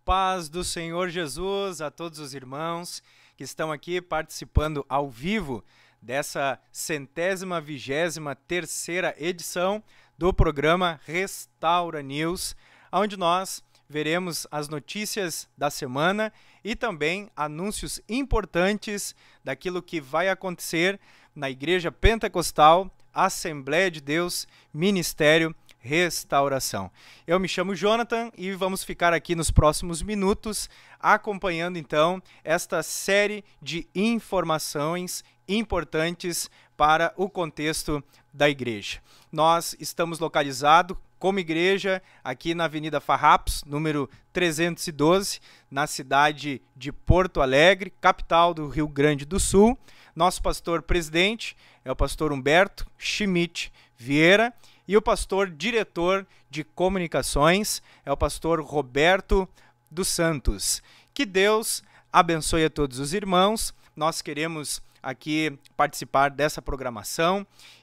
paz do Senhor Jesus a todos os irmãos que estão aqui participando ao vivo dessa 123ª edição do programa Restaura News, onde nós veremos as notícias da semana e também anúncios importantes daquilo que vai acontecer na Igreja Pentecostal, Assembleia de Deus, Ministério Restauração. Eu me chamo Jonathan e vamos ficar aqui nos próximos minutos acompanhando então esta série de informações importantes para o contexto da igreja. Nós estamos localizados como igreja aqui na Avenida Farrapos, número 312, na cidade de Porto Alegre, capital do Rio Grande do Sul. Nosso pastor presidente é o pastor Humberto Schmidt Vieira e o pastor diretor de comunicações é o pastor Roberto dos Santos. Que Deus abençoe a todos os irmãos. Nós queremos aqui participar dessa programação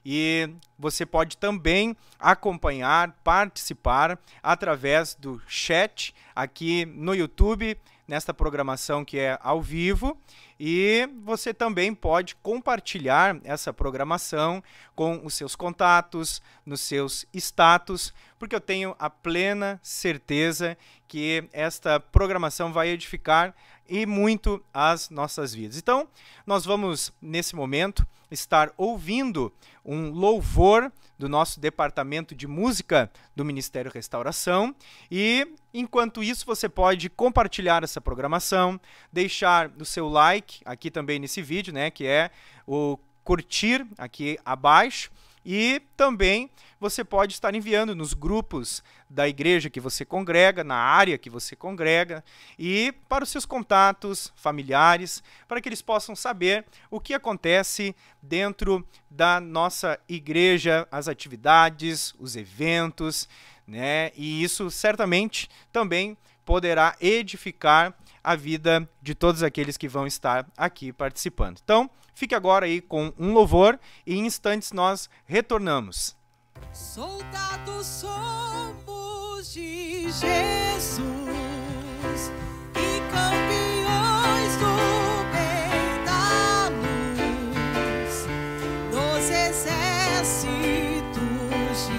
e você pode também acompanhar, participar através do chat aqui no YouTube, nesta programação que é ao vivo, e você também pode compartilhar essa programação com os seus contatos, nos seus status, porque eu tenho a plena certeza que esta programação vai edificar e muito as nossas vidas. Então, nós vamos, nesse momento, estar ouvindo um louvor do nosso departamento de música do Ministério Restauração e, enquanto isso, você pode compartilhar essa programação, deixar o seu like aqui também nesse vídeo, né, que é o curtir aqui abaixo, e também você pode estar enviando nos grupos da igreja que você congrega, na área que você congrega, e para os seus contatos familiares, para que eles possam saber o que acontece dentro da nossa igreja, as atividades, os eventos, né? E isso certamente também poderá edificar a vida de todos aqueles que vão estar aqui participando. Então, fique agora aí com um louvor e em instantes nós retornamos. Soldados somos de Jesus e campeões do bem da luz, dos exércitos de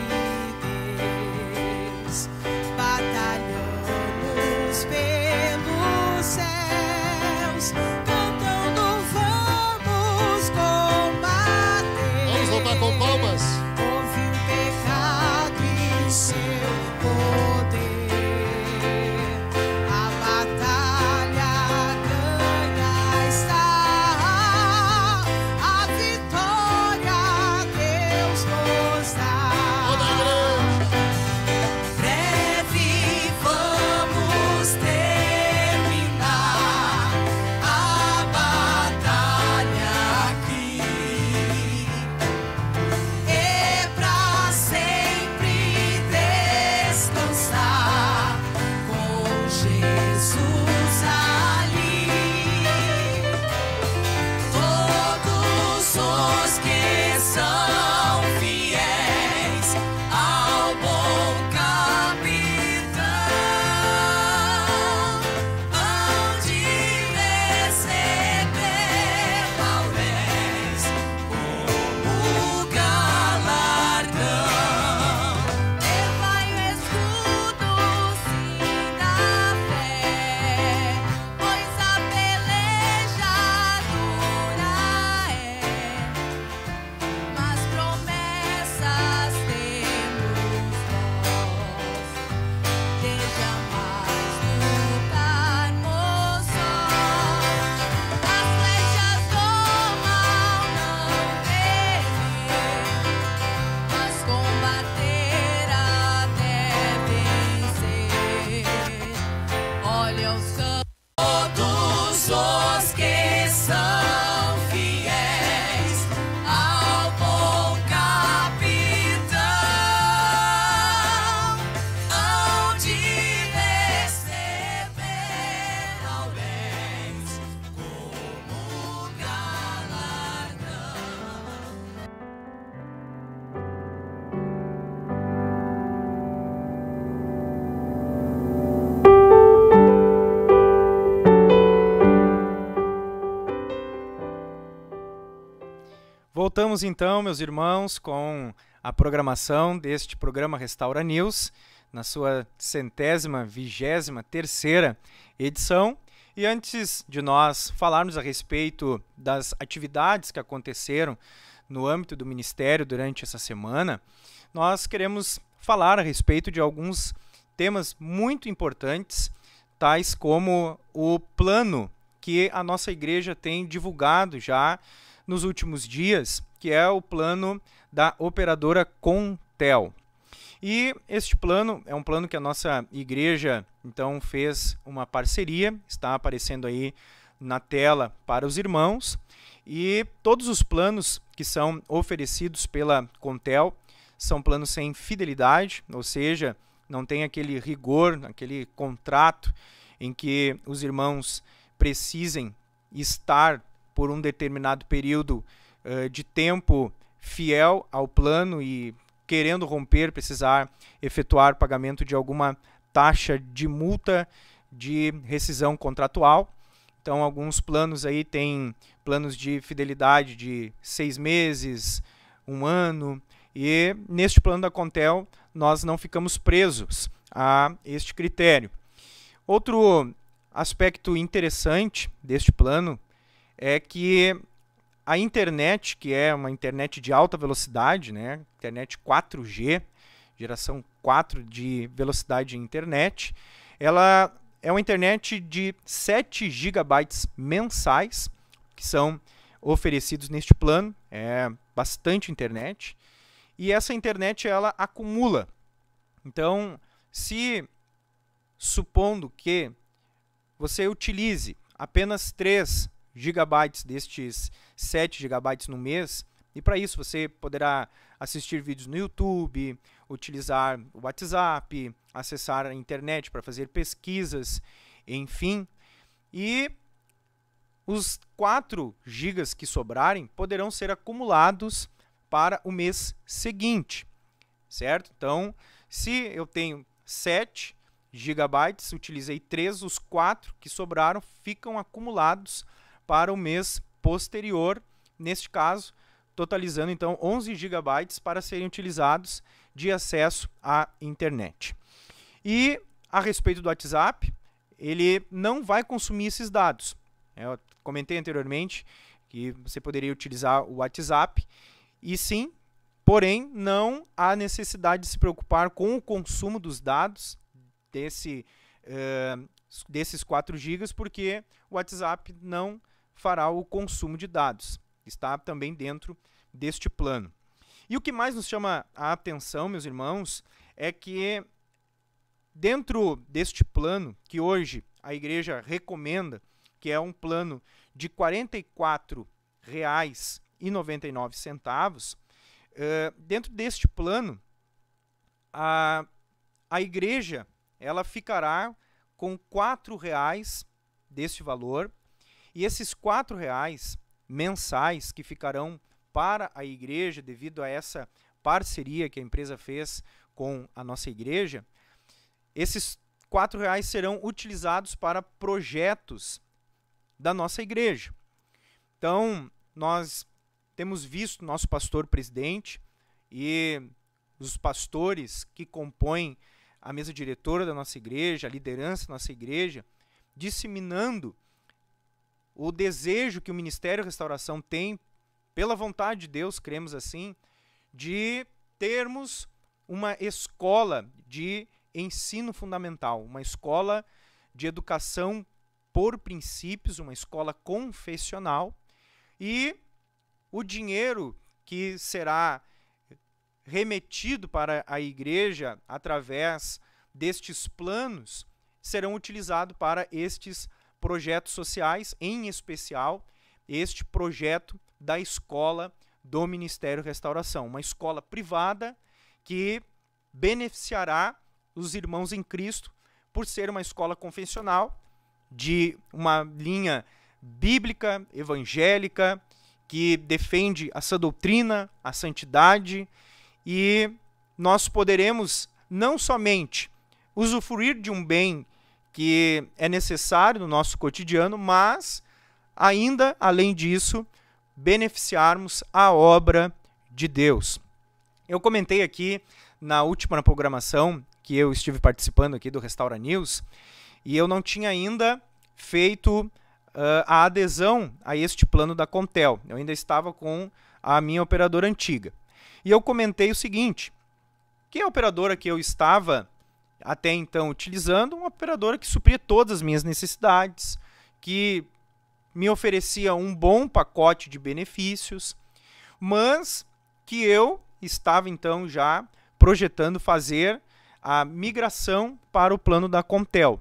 Deus, batalhamos pelos céus, cantando vamos combater. Vamos voltar com palmas. Seu poder, a batalha Voltamos então, meus irmãos, com a programação deste programa Restaura News, na sua 123ª edição. E antes de nós falarmos a respeito das atividades que aconteceram no âmbito do Ministério durante essa semana, nós queremos falar a respeito de alguns temas muito importantes, tais como o plano que a nossa igreja tem divulgado já nos últimos dias, que é o plano da operadora Contel. E este plano é um plano que a nossa igreja, então, fez uma parceria, está aparecendo aí na tela para os irmãos, e todos os planos que são oferecidos pela Contel são planos sem fidelidade, ou seja, não tem aquele rigor, aquele contrato em que os irmãos precisem estar por um determinado período de tempo fiel ao plano e, querendo romper, precisar efetuar pagamento de alguma taxa de multa de rescisão contratual. Então, alguns planos aí têm planos de fidelidade de 6 meses, 1 ano, e neste plano da Contel nós não ficamos presos a este critério. Outro aspecto interessante deste plano é que a internet, que é uma internet de alta velocidade, né, internet 4G, geração 4 de velocidade de internet, ela é uma internet de 7 GB mensais, que são oferecidos neste plano, é bastante internet, e essa internet ela acumula. Então, se supondo que você utilize apenas 3 GB destes 7 GB no mês, e para isso você poderá assistir vídeos no YouTube, utilizar o WhatsApp, acessar a internet para fazer pesquisas, enfim. E os 4 GB que sobrarem poderão ser acumulados para o mês seguinte, certo? Então, se eu tenho 7 GB, utilizei 3, os 4 que sobraram ficam acumulados para o mês posterior, neste caso, totalizando então 11 GB para serem utilizados de acesso à internet. E a respeito do WhatsApp, ele não vai consumir esses dados. Eu comentei anteriormente que você poderia utilizar o WhatsApp, e sim, porém, não há necessidade de se preocupar com o consumo dos dados desses 4 GB, porque o WhatsApp não fará o consumo de dados. Está também dentro deste plano. E o que mais nos chama a atenção, meus irmãos, é que dentro deste plano, que hoje a igreja recomenda, que é um plano de R$ 44,99, dentro deste plano, a igreja ela ficará com R$ 4,00 deste valor, e esses R$ 4,00 mensais que ficarão para a igreja devido a essa parceria que a empresa fez com a nossa igreja, esses R$ 4,00 serão utilizados para projetos da nossa igreja. Então, nós temos visto nosso pastor presidente e os pastores que compõem a mesa diretora da nossa igreja, a liderança da nossa igreja, disseminando o desejo que o Ministério Restauração tem, pela vontade de Deus, cremos assim, de termos uma escola de ensino fundamental, uma escola de educação por princípios, uma escola confessional, e o dinheiro que será remetido para a igreja através destes planos serão utilizados para estes projetos sociais, em especial este projeto da escola do Ministério Restauração, uma escola privada que beneficiará os irmãos em Cristo por ser uma escola confessional de uma linha bíblica, evangélica, que defende a sã doutrina, a santidade, e nós poderemos não somente usufruir de um bem que é necessário no nosso cotidiano, mas ainda, além disso, beneficiarmos a obra de Deus. Eu comentei aqui na última programação que eu estive participando aqui do Restaura News, e eu não tinha ainda feito a adesão a este plano da Contel. Eu ainda estava com a minha operadora antiga. E eu comentei o seguinte, que a operadora que eu estava até então utilizando, uma operadora que supria todas as minhas necessidades, que me oferecia um bom pacote de benefícios, mas que eu estava então já projetando fazer a migração para o plano da Contel.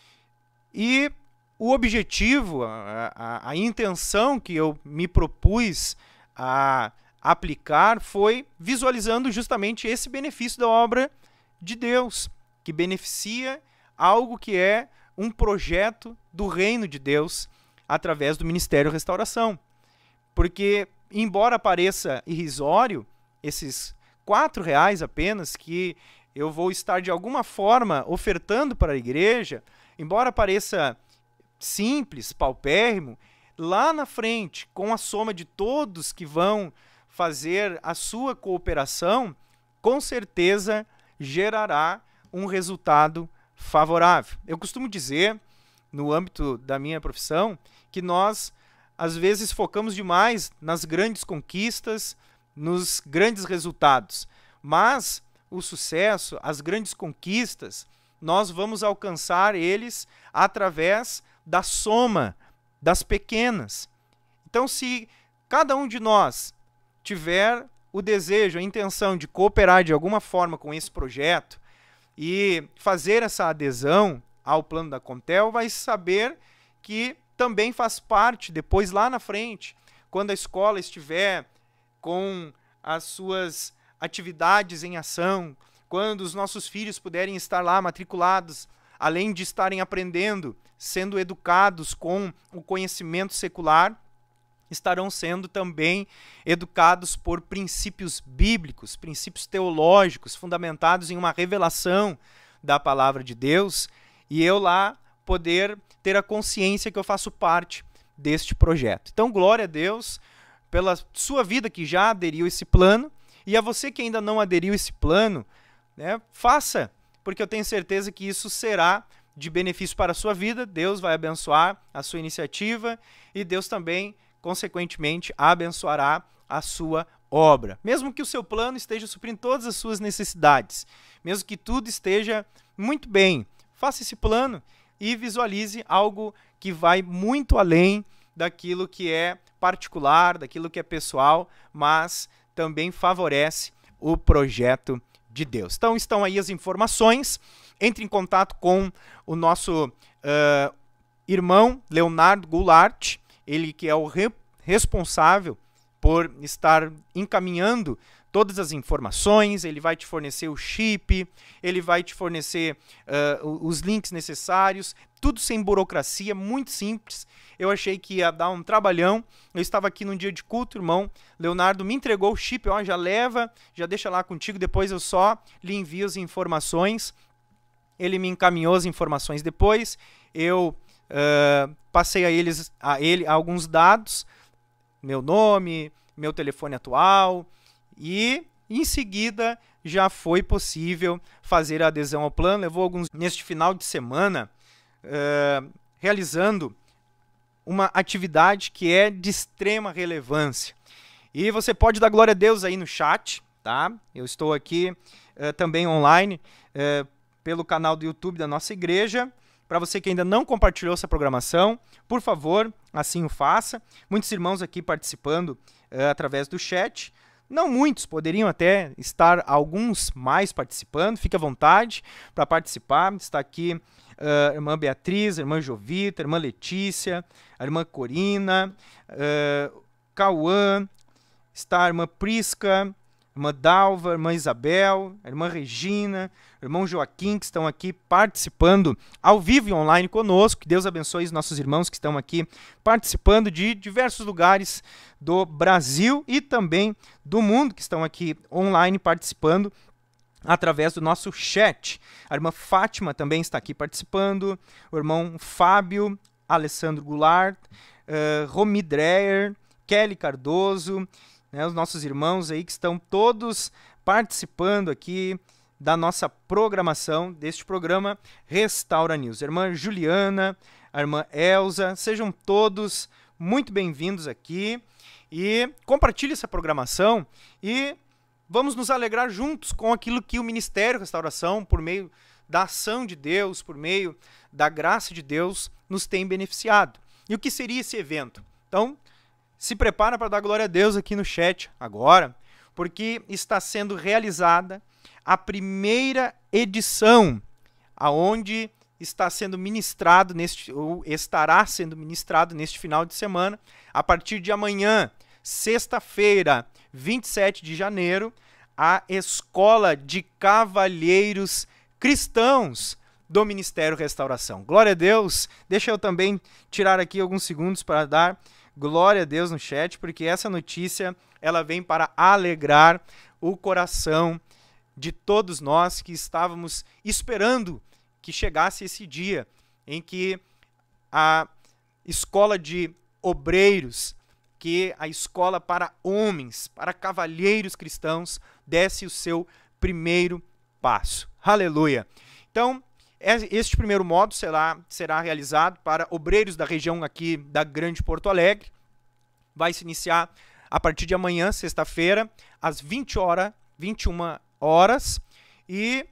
E o objetivo, a intenção que eu me propus a aplicar foi visualizando justamente esse benefício da obra de Deus, que beneficia algo que é um projeto do reino de Deus através do Ministério Restauração. Porque, embora pareça irrisório, esses R$4 apenas que eu vou estar de alguma forma ofertando para a igreja, embora pareça simples, paupérrimo, lá na frente, com a soma de todos que vão fazer a sua cooperação, com certeza gerará um resultado favorável. Eu costumo dizer, no âmbito da minha profissão, que nós, às vezes, focamos demais nas grandes conquistas, nos grandes resultados, mas o sucesso, as grandes conquistas, nós vamos alcançar eles através da soma das pequenas. Então, se cada um de nós tiver o desejo, a intenção de cooperar de alguma forma com esse projeto e fazer essa adesão ao plano da Contel, vai saber que também faz parte, depois lá na frente, quando a escola estiver com as suas atividades em ação, quando os nossos filhos puderem estar lá matriculados, além de estarem aprendendo, sendo educados com o conhecimento secular, estarão sendo também educados por princípios bíblicos, princípios teológicos, fundamentados em uma revelação da palavra de Deus, e eu lá poder ter a consciência que eu faço parte deste projeto. Então, glória a Deus pela sua vida que já aderiu a esse plano, e a você que ainda não aderiu a esse plano, né, faça, porque eu tenho certeza que isso será de benefício para a sua vida. Deus vai abençoar a sua iniciativa e Deus também, consequentemente, abençoará a sua obra. Mesmo que o seu plano esteja suprindo todas as suas necessidades, mesmo que tudo esteja muito bem, faça esse plano e visualize algo que vai muito além daquilo que é particular, daquilo que é pessoal, mas também favorece o projeto de Deus. Então, estão aí as informações. Entre em contato com o nosso irmão Leonardo Goulart, ele que é o responsável por estar encaminhando todas as informações. Ele vai te fornecer o chip, ele vai te fornecer os links necessários, tudo sem burocracia, muito simples. Eu achei que ia dar um trabalhão. Eu estava aqui num dia de culto, irmão Leonardo me entregou o chip, ó, já leva, já deixa lá contigo, depois eu só lhe envio as informações. Ele me encaminhou as informações depois, eu passei a ele alguns dados, meu nome, meu telefone atual, e em seguida já foi possível fazer a adesão ao plano. Levou alguns neste final de semana realizando uma atividade que é de extrema relevância. E você pode dar glória a Deus aí no chat, tá? Eu estou aqui também online pelo canal do YouTube da nossa igreja. Para você que ainda não compartilhou essa programação, por favor, assim o faça. Muitos irmãos aqui participando através do chat. Não muitos, poderiam até estar alguns mais participando. Fique à vontade para participar. Está aqui a irmã Beatriz, a irmã Jovita, a irmã Letícia, a irmã Corina, Cauã, está a irmã Prisca, a irmã Dalva, a irmã Isabel, a irmã Regina, o irmão Joaquim, que estão aqui participando ao vivo e online conosco. Que Deus abençoe os nossos irmãos que estão aqui participando de diversos lugares do Brasil e também do mundo, que estão aqui online participando através do nosso chat. A irmã Fátima também está aqui participando, o irmão Fábio, Alessandro Goulart, Romi Dreyer, Kelly Cardoso, né, os nossos irmãos aí que estão todos participando aqui da nossa programação, deste programa Restaura News. A irmã Juliana, a irmã Elza, sejam todos muito bem-vindos aqui e compartilhe essa programação e vamos nos alegrar juntos com aquilo que o Ministério Restauração, por meio da ação de Deus, por meio da graça de Deus, nos tem beneficiado. E o que seria esse evento? Então, se prepara para dar glória a Deus aqui no chat agora, porque está sendo realizada a primeira edição, aonde está sendo ministrado ou estará sendo ministrado neste final de semana, a partir de amanhã, sexta-feira, 27 de janeiro, a Escola de Cavalheiros Cristãos do Ministério Restauração. Glória a Deus! Deixa eu também tirar aqui alguns segundos para dar glória a Deus no chat, porque essa notícia ela vem para alegrar o coração de todos nós que estávamos esperando que chegasse esse dia em que a escola de obreiros, que a escola para homens, para cavalheiros cristãos, desse o seu primeiro passo. Aleluia! Então, este primeiro módulo será realizado para obreiros da região aqui da Grande Porto Alegre. Vai se iniciar a partir de amanhã, sexta-feira, às 21 horas. E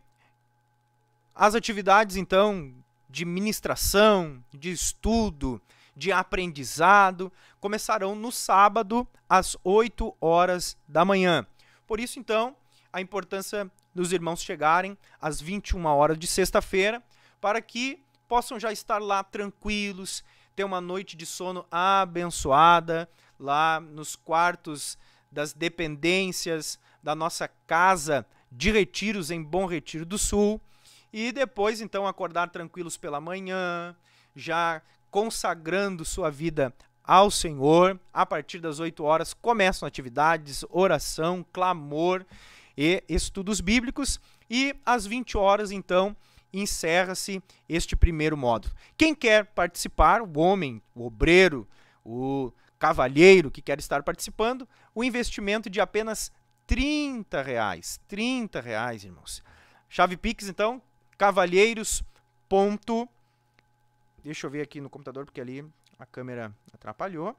as atividades, então, de ministração, de estudo, de aprendizado, começarão no sábado, às 8 horas da manhã. Por isso, então, a importância dos irmãos chegarem às 21 horas de sexta-feira, para que possam já estar lá tranquilos, ter uma noite de sono abençoada, lá nos quartos das dependências da nossa casa de retiros em Bom Retiro do Sul, e depois, então, acordar tranquilos pela manhã, já consagrando sua vida ao Senhor. A partir das 8 horas começam atividades, oração, clamor e estudos bíblicos, e às 20 horas, então, encerra-se este primeiro módulo. Quem quer participar, o homem, o obreiro, o cavalheiro que quer estar participando, o investimento de apenas R$30. R$30, irmãos. Chave Pix, então, cavalheiros. Deixa eu ver aqui no computador, porque ali a câmera atrapalhou.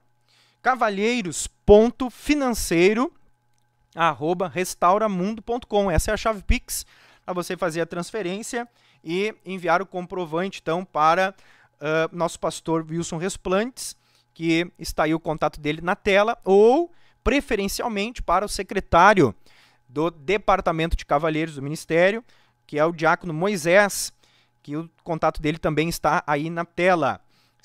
cavalheiros.financeiro@restauramundo.com. Essa é a chave Pix para você fazer a transferência e enviar o comprovante, então, para nosso pastor Wilson Resplantes, que está aí o contato dele na tela, ou preferencialmente para o secretário do Departamento de Cavalheiros do Ministério, que é o diácono Moisés, que o contato dele também está aí na tela,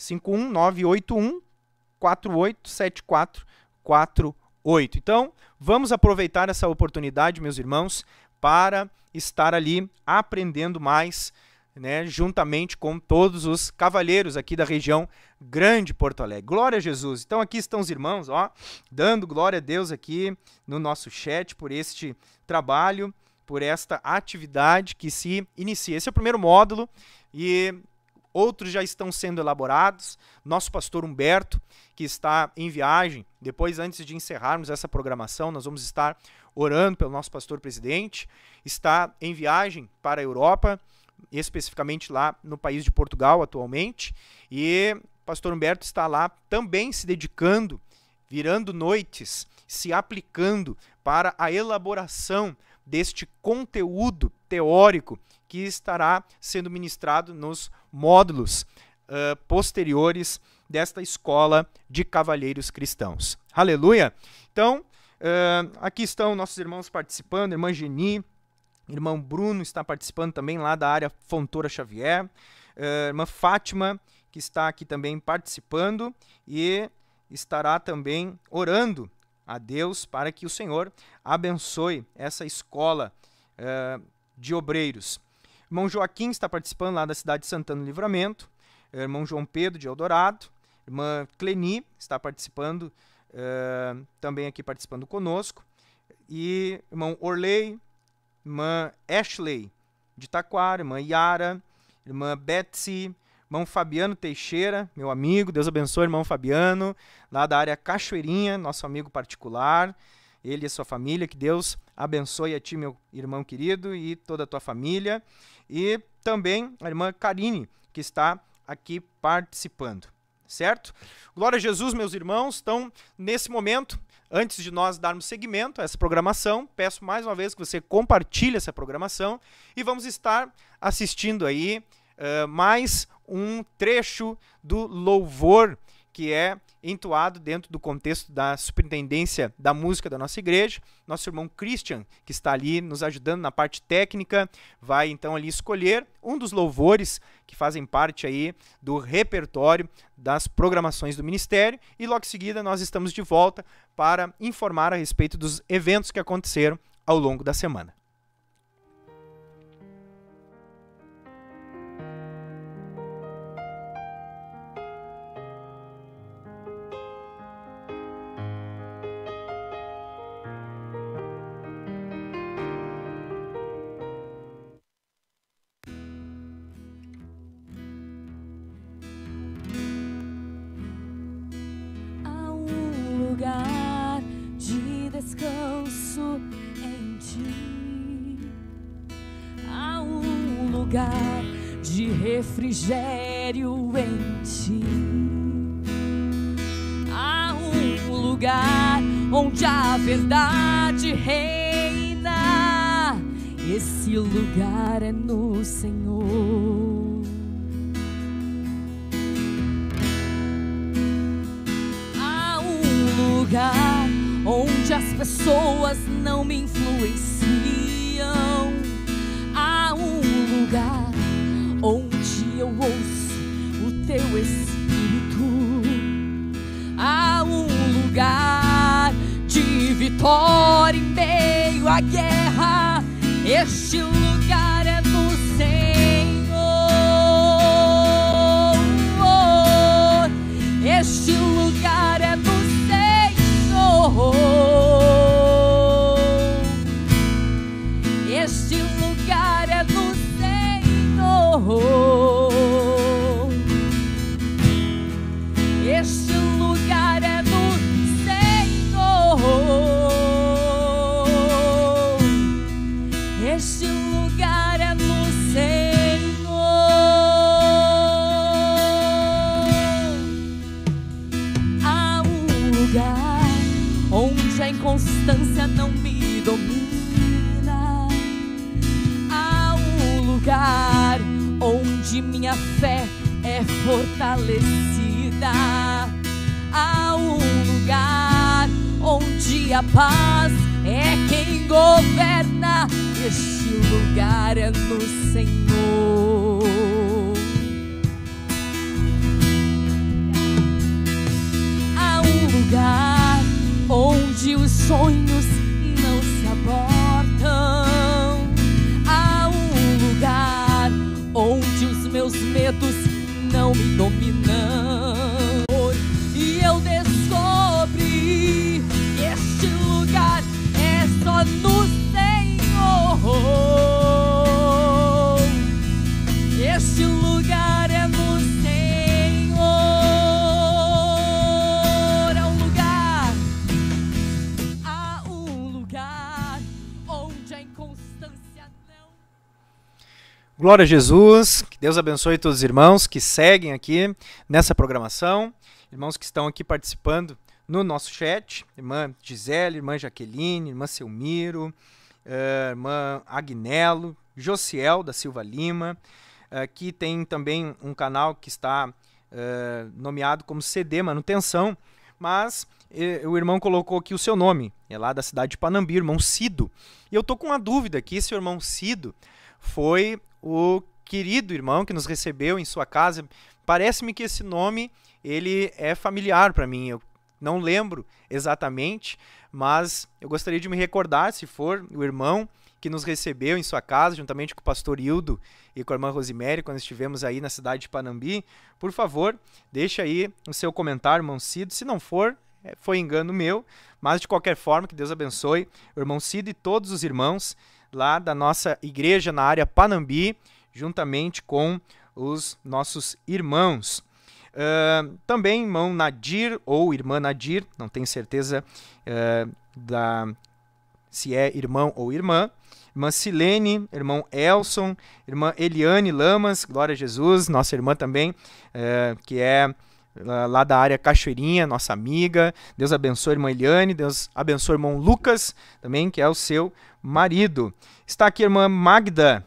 51981-487448. Então, vamos aproveitar essa oportunidade, meus irmãos, para estar ali aprendendo mais, né, juntamente com todos os cavalheiros aqui da região Grande Porto Alegre. Glória a Jesus! Então aqui estão os irmãos, ó, dando glória a Deus aqui no nosso chat por este trabalho, por esta atividade que se inicia. Esse é o primeiro módulo e outros já estão sendo elaborados. Nosso pastor Humberto, que está em viagem, depois, antes de encerrarmos essa programação, nós vamos estar orando pelo nosso pastor presidente, está em viagem para a Europa, especificamente lá no país de Portugal atualmente, e o pastor Humberto está lá também se dedicando, virando noites, se aplicando para a elaboração deste conteúdo teórico que estará sendo ministrado nos módulos posteriores desta escola de cavalheiros cristãos. Aleluia! Então, aqui estão nossos irmãos participando, irmã Geni, irmão Bruno está participando também lá da área Fontoura Xavier, irmã Fátima, que está aqui também participando e estará também orando a Deus para que o Senhor abençoe essa escola de obreiros. Irmão Joaquim está participando lá da cidade de Santana do Livramento, irmão João Pedro de Eldorado, irmã Cleni está participando, também aqui participando conosco, e irmão Orley, irmã Ashley de Taquara, irmã Yara, irmã Betsy, irmão Fabiano Teixeira, meu amigo, Deus abençoe, irmão Fabiano, lá da área Cachoeirinha, nosso amigo particular, ele e a sua família, que Deus abençoe a ti, meu irmão querido, e toda a tua família, e também a irmã Karine, que está aqui participando, certo? Glória a Jesus, meus irmãos. Então, nesse momento, antes de nós darmos seguimento a essa programação, peço mais uma vez que você compartilhe essa programação e vamos estar assistindo aí mais um trecho do louvor que é entoado dentro do contexto da superintendência da música da nossa igreja. Nosso irmão Christian, que está ali nos ajudando na parte técnica, vai então ali escolher um dos louvores que fazem parte aí do repertório das programações do ministério, e logo em seguida nós estamos de volta para informar a respeito dos eventos que aconteceram ao longo da semana. Lugar de descanso em ti, há um lugar de refrigério em ti, há um lugar onde a verdade reina. Esse lugar é no Senhor. Lugar onde as pessoas não me influenciam, há um lugar onde eu ouço o teu Espírito, há um lugar de vitória em meio à guerra. Este lugar é do Senhor, este lugar é do este lugar é do Senhor, este lugar é do Senhor, este lugar é do Senhor. Há um lugar onde a inconstância não me domina, há um lugar onde minha fé é fortalecida, há um lugar onde a paz é quem governa. Este lugar é no Senhor. Há um lugar onde os sonhos não se abortam, há um lugar onde os meus medos não me dominam, e eu descobri que este lugar é só no Senhor, este lugar é no Senhor. Há um lugar onde a inconstância não... Glória a Jesus, que Deus abençoe todos os irmãos que seguem aqui nessa programação, irmãos que estão aqui participando no nosso chat, irmã Gisele, irmã Jaqueline, irmã Selmiro, irmã Agnello, Josiel da Silva Lima. Aqui tem também um canal que está nomeado como CD Manutenção, mas o irmão colocou aqui o seu nome, é lá da cidade de Panambi, irmão Cido. E eu tô com uma dúvida aqui se o irmão Cido foi o querido irmão que nos recebeu em sua casa. Parece-me que esse nome ele é familiar para mim, eu não lembro exatamente, mas eu gostaria de me recordar se for o irmão que nos recebeu em sua casa, juntamente com o pastor Hildo e com a irmã Rosemary, quando estivemos aí na cidade de Panambi. Por favor, deixa aí o seu comentário, irmão Cido. Se não for, foi engano meu, mas de qualquer forma, que Deus abençoe o irmão Cido e todos os irmãos lá da nossa igreja na área Panambi, juntamente com os nossos irmãos. Também irmão Nadir ou irmã Nadir, não tenho certeza se é irmão ou irmã. Irmã Silene, irmão Elson, irmã Eliane Lamas, glória a Jesus, nossa irmã também, que é lá da área Cachoeirinha, nossa amiga. Deus abençoe a irmã Eliane, Deus abençoe o irmão Lucas, também, que é o seu marido. Está aqui a irmã Magda,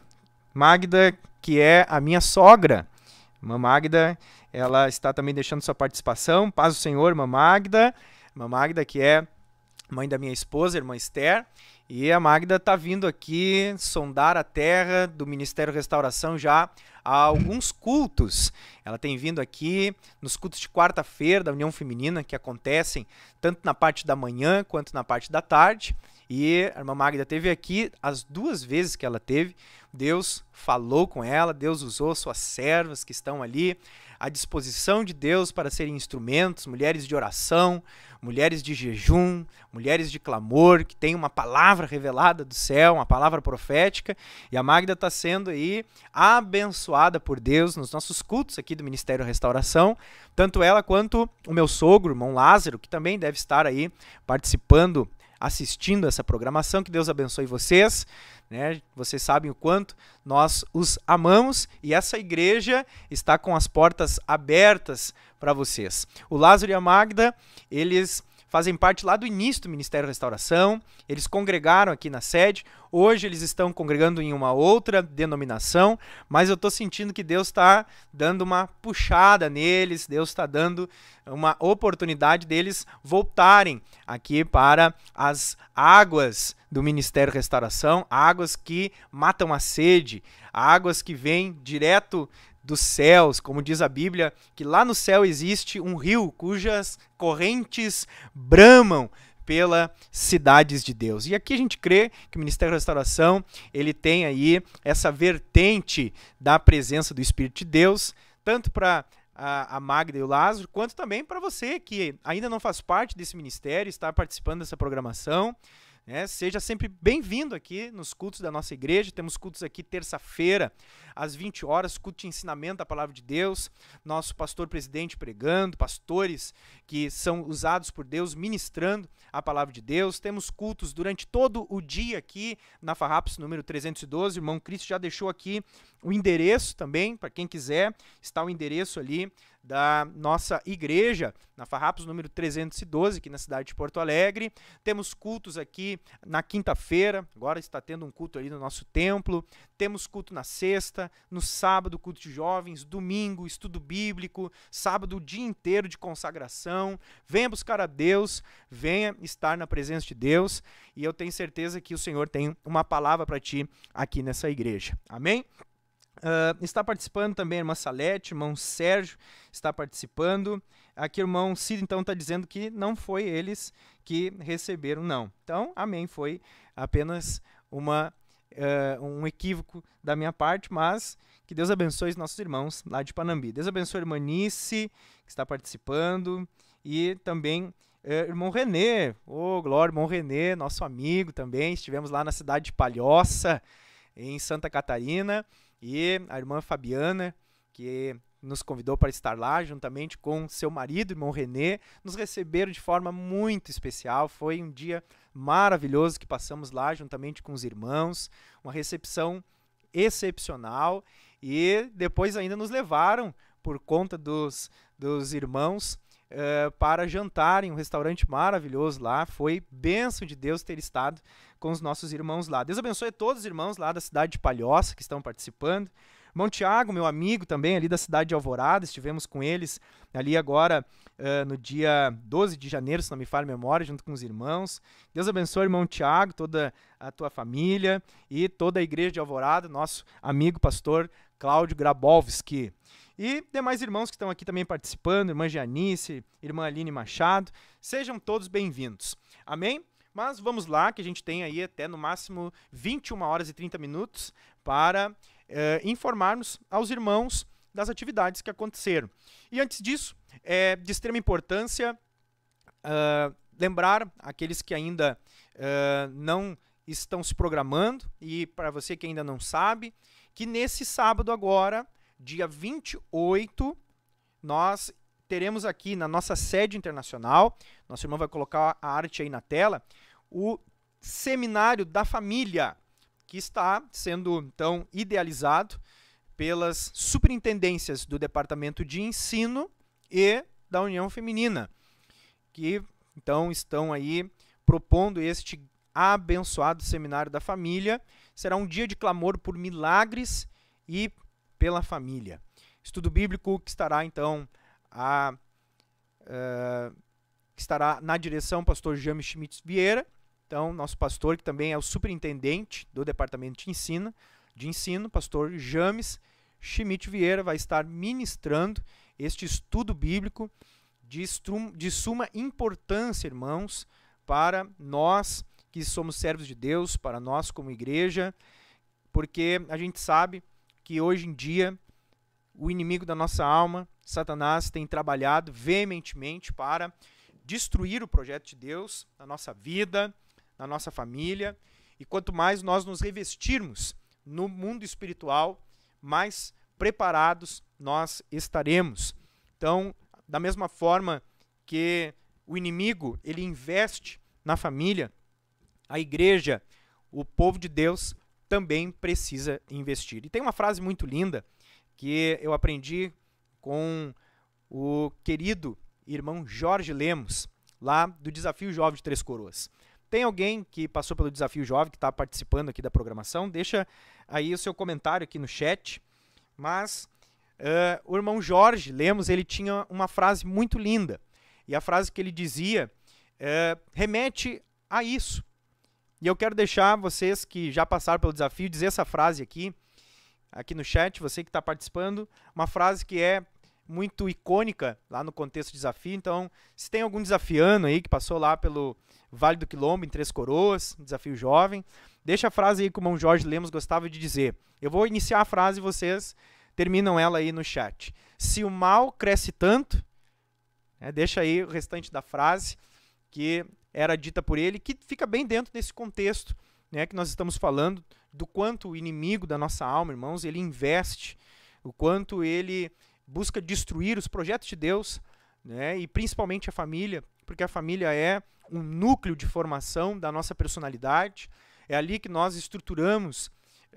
que é a minha sogra. Irmã Magda, ela está também deixando sua participação. Paz do Senhor, irmã Magda. Irmã Magda, que é mãe da minha esposa, irmã Esther. E a Magda está vindo aqui sondar a terra do Ministério Restauração já há alguns cultos. Ela tem vindo aqui nos cultos de quarta-feira da União Feminina, que acontecem tanto na parte da manhã quanto na parte da tarde. E a irmã Magda esteve aqui as 2 vezes que ela teve. Deus falou com ela, Deus usou suas servas que estão ali à disposição de Deus para serem instrumentos, mulheres de oração, mulheres de jejum, mulheres de clamor, que têm uma palavra revelada do céu, uma palavra profética. E a Magda está sendo aí abençoada por Deus nos nossos cultos aqui do Ministério Restauração, tanto ela quanto o meu sogro, irmão Lázaro, que também deve estar aí participando, assistindo essa programação. Que Deus abençoe vocês, né? Vocês sabem o quanto nós os amamos e essa igreja está com as portas abertas para vocês. O Lázaro e a Magda, eles fazem parte lá do início do Ministério Restauração, eles congregaram aqui na sede. Hoje eles estão congregando em uma outra denominação, mas eu estou sentindo que Deus está dando uma puxada neles, Deus está dando uma oportunidade deles voltarem aqui para as águas do Ministério Restauração, águas que matam a sede, águas que vêm direto dos céus, como diz a Bíblia, que lá no céu existe um rio cujas correntes bramam pelas cidades de Deus. E aqui a gente crê que o Ministério da Restauração, ele tem aí essa vertente da presença do Espírito de Deus, tanto para a Magda e o Lázaro, quanto também para você que ainda não faz parte desse ministério, está participando dessa programação. Seja sempre bem-vindo aqui nos cultos da nossa igreja. Temos cultos aqui terça-feira, às 20 horas, culto de ensinamento da Palavra de Deus, nosso pastor-presidente pregando, pastores que são usados por Deus ministrando a Palavra de Deus. Temos cultos durante todo o dia aqui na Farrapos número 312. O irmão Cristo já deixou aqui o endereço também, para quem quiser, está o endereço ali da nossa igreja, na Farrapos número 312, aqui na cidade de Porto Alegre. Temos cultos aqui na quinta-feira, agora está tendo um culto ali no nosso templo. Temos culto na sexta, no sábado, culto de jovens, domingo, estudo bíblico, sábado, o dia inteiro de consagração. Venha buscar a Deus, venha estar na presença de Deus, e eu tenho certeza que o Senhor tem uma palavra para ti aqui nessa igreja. Amém? Está participando também a irmã Salete, irmão Sérgio está participando. Aqui o irmão Cid, então, está dizendo que não foi eles que receberam, não. Então, amém, foi apenas um equívoco da minha parte, mas que Deus abençoe os nossos irmãos lá de Panambi. Deus abençoe a irmã Nice, que está participando, e também irmão Renê, glória, irmão Renê, nosso amigo também. Estivemos lá na cidade de Palhoça, em Santa Catarina, e a irmã Fabiana, que nos convidou para estar lá, juntamente com seu marido, irmão Renê, nos receberam de forma muito especial. Foi um dia maravilhoso que passamos lá, juntamente com os irmãos, uma recepção excepcional, e depois ainda nos levaram, por conta dos irmãos, para jantar em um restaurante maravilhoso lá. Foi bênção de Deus ter estado com os nossos irmãos lá. Deus abençoe todos os irmãos lá da cidade de Palhoça que estão participando. Irmão Tiago, meu amigo também, ali da cidade de Alvorada, estivemos com eles ali agora no dia 12 de janeiro, se não me falha a memória, junto com os irmãos. Deus abençoe, irmão Tiago, toda a tua família e toda a igreja de Alvorada, nosso amigo pastor Cláudio Grabowski. E demais irmãos que estão aqui também participando, irmã Janice, irmã Aline Machado, sejam todos bem-vindos. Amém? Mas vamos lá, que a gente tem aí até no máximo 21 horas e 30 minutos para informarmos aos irmãos das atividades que aconteceram. E antes disso, é de extrema importância lembrar aqueles que ainda não estão se programando, e para você que ainda não sabe, que nesse sábado agora, dia 28, nós teremos aqui na nossa sede internacional, nosso irmão vai colocar a arte aí na tela, o Seminário da Família, que está sendo, então, idealizado pelas superintendências do Departamento de Ensino e da União Feminina, que, então, estão aí propondo este abençoado Seminário da Família. Será um dia de clamor por milagres e pela família. Estudo bíblico que estará, então, que estará na direção pastor James Schmitz Vieira, então, nosso pastor, que também é o superintendente do Departamento de Ensino, pastor James Schmitz Vieira, vai estar ministrando este estudo bíblico de suma importância, irmãos, para nós que somos servos de Deus, para nós como igreja, porque a gente sabe que hoje em dia o inimigo da nossa alma, Satanás, tem trabalhado veementemente para destruir o projeto de Deus na nossa vida, na nossa família, e quanto mais nós nos revestirmos no mundo espiritual, mais preparados nós estaremos. Então, da mesma forma que o inimigo, ele investe na família, a igreja, o povo de Deus, também precisa investir. E tem uma frase muito linda que eu aprendi com o querido irmão Jorge Lemos, lá do Desafio Jovem de Três Coroas. Tem alguém que passou pelo Desafio Jovem, que está participando aqui da programação? Deixa aí o seu comentário aqui no chat. Mas o irmão Jorge Lemos, ele tinha uma frase muito linda. E a frase que ele dizia remete a isso. E eu quero deixar vocês que já passaram pelo desafio dizer essa frase aqui no chat, você que está participando, uma frase que é muito icônica lá no contexto do desafio. Então, se tem algum desafiando aí que passou lá pelo Vale do Quilombo, em Três Coroas, desafio jovem, deixa a frase aí que o irmão Jorge Lemos gostava de dizer. Eu vou iniciar a frase e vocês terminam ela aí no chat. Se o mal cresce tanto, deixa aí o restante da frase que era dita por ele, que fica bem dentro desse contexto, que nós estamos falando, do quanto o inimigo da nossa alma, irmãos, ele investe, o quanto ele busca destruir os projetos de Deus, e principalmente a família, porque a família é um núcleo de formação da nossa personalidade, é ali que nós estruturamos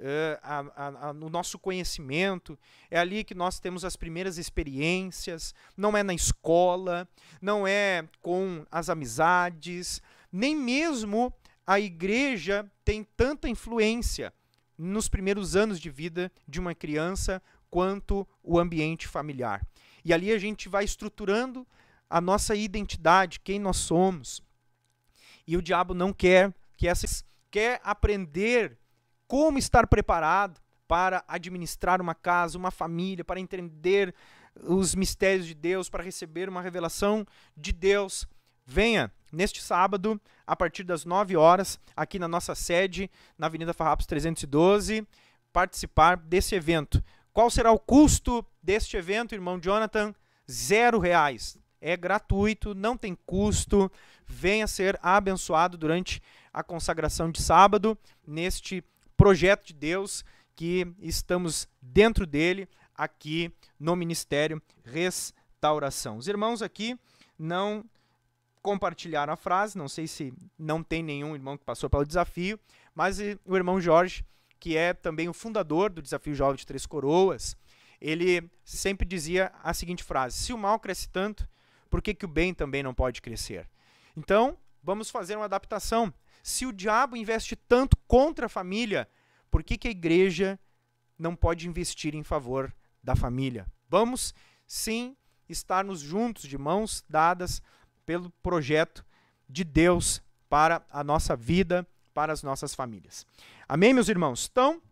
o nosso conhecimento, é ali que nós temos as primeiras experiências, não é na escola, não é com as amizades, nem mesmo a igreja tem tanta influência nos primeiros anos de vida de uma criança quanto o ambiente familiar. E ali a gente vai estruturando a nossa identidade, quem nós somos. E o diabo não quer quer aprender como estar preparado para administrar uma casa, uma família, para entender os mistérios de Deus, para receber uma revelação de Deus. Venha neste sábado, a partir das 9 horas, aqui na nossa sede, na Avenida Farrapos 312, participar desse evento. Qual será o custo deste evento, irmão Jonathan? R$0. É gratuito, não tem custo. Venha ser abençoado durante a consagração de sábado, neste projeto de Deus que estamos dentro dele, aqui no Ministério Restauração. Os irmãos aqui não compartilharam a frase, não sei se não tem nenhum irmão que passou pelo desafio, mas o irmão Jorge, que é também o fundador do Desafio Jovem de Três Coroas, ele sempre dizia a seguinte frase: se o mal cresce tanto, por que o bem também não pode crescer? Então, vamos fazer uma adaptação. Se o diabo investe tanto contra a família, por que a igreja não pode investir em favor da família? Vamos, sim, estarmos juntos, de mãos dadas, pelo projeto de Deus para a nossa vida, para as nossas famílias. Amém, meus irmãos? Então,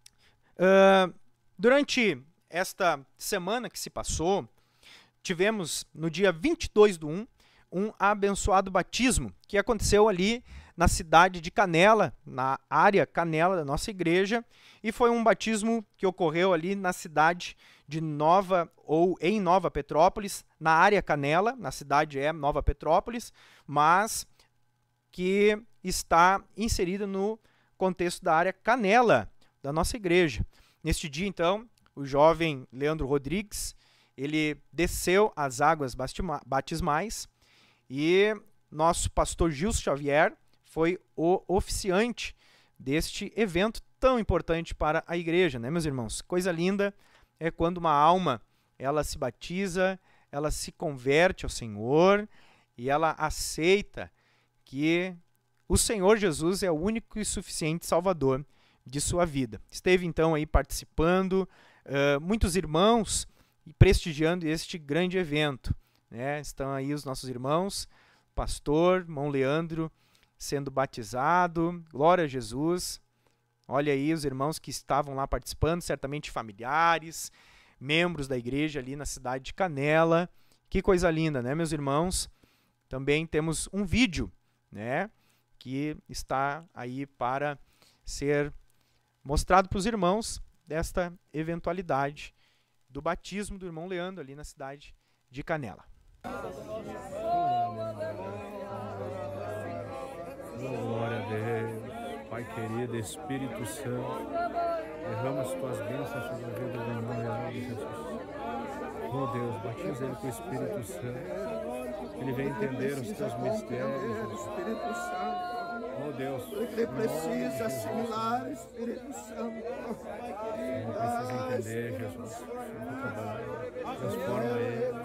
durante esta semana que se passou, tivemos no dia 22/1 um abençoado batismo que aconteceu ali na cidade de Canela, na área Canela da nossa igreja, e foi um batismo que ocorreu ali na cidade de em Nova Petrópolis, na área Canela, na cidade é Nova Petrópolis, mas que está inserida no contexto da área Canela da nossa igreja. Neste dia, então, o jovem Leandro Rodrigues, ele desceu as águas batismais e nosso pastor Gilson Xavier foi o oficiante deste evento tão importante para a igreja, né, meus irmãos? Coisa linda é quando uma alma, ela se batiza, ela se converte ao Senhor e ela aceita que o Senhor Jesus é o único e suficiente Salvador de sua vida. Esteve então aí participando, muitos irmãos prestigiando este grande evento, né? Estão aí os nossos irmãos, pastor, irmão Leandro sendo batizado, glória a Jesus. Olha aí os irmãos que estavam lá participando, certamente familiares, membros da igreja ali na cidade de Canela. Que coisa linda, né, meus irmãos? Também temos um vídeo, né, que está aí para ser mostrado para os irmãos desta eventualidade do batismo do irmão Leandro ali na cidade de Canela. Glória a Deus, Pai querido, Espírito Santo, derrama as tuas bênçãos sobre a vida do irmão Leandro, Jesus. Oh Deus, batiza ele com o Espírito Santo, ele vem entender os teus mistérios, Espírito Santo. Oh Deus, ele precisa assimilar, Espírito Santo. Ele precisa entender, Jesus. Transforma ele.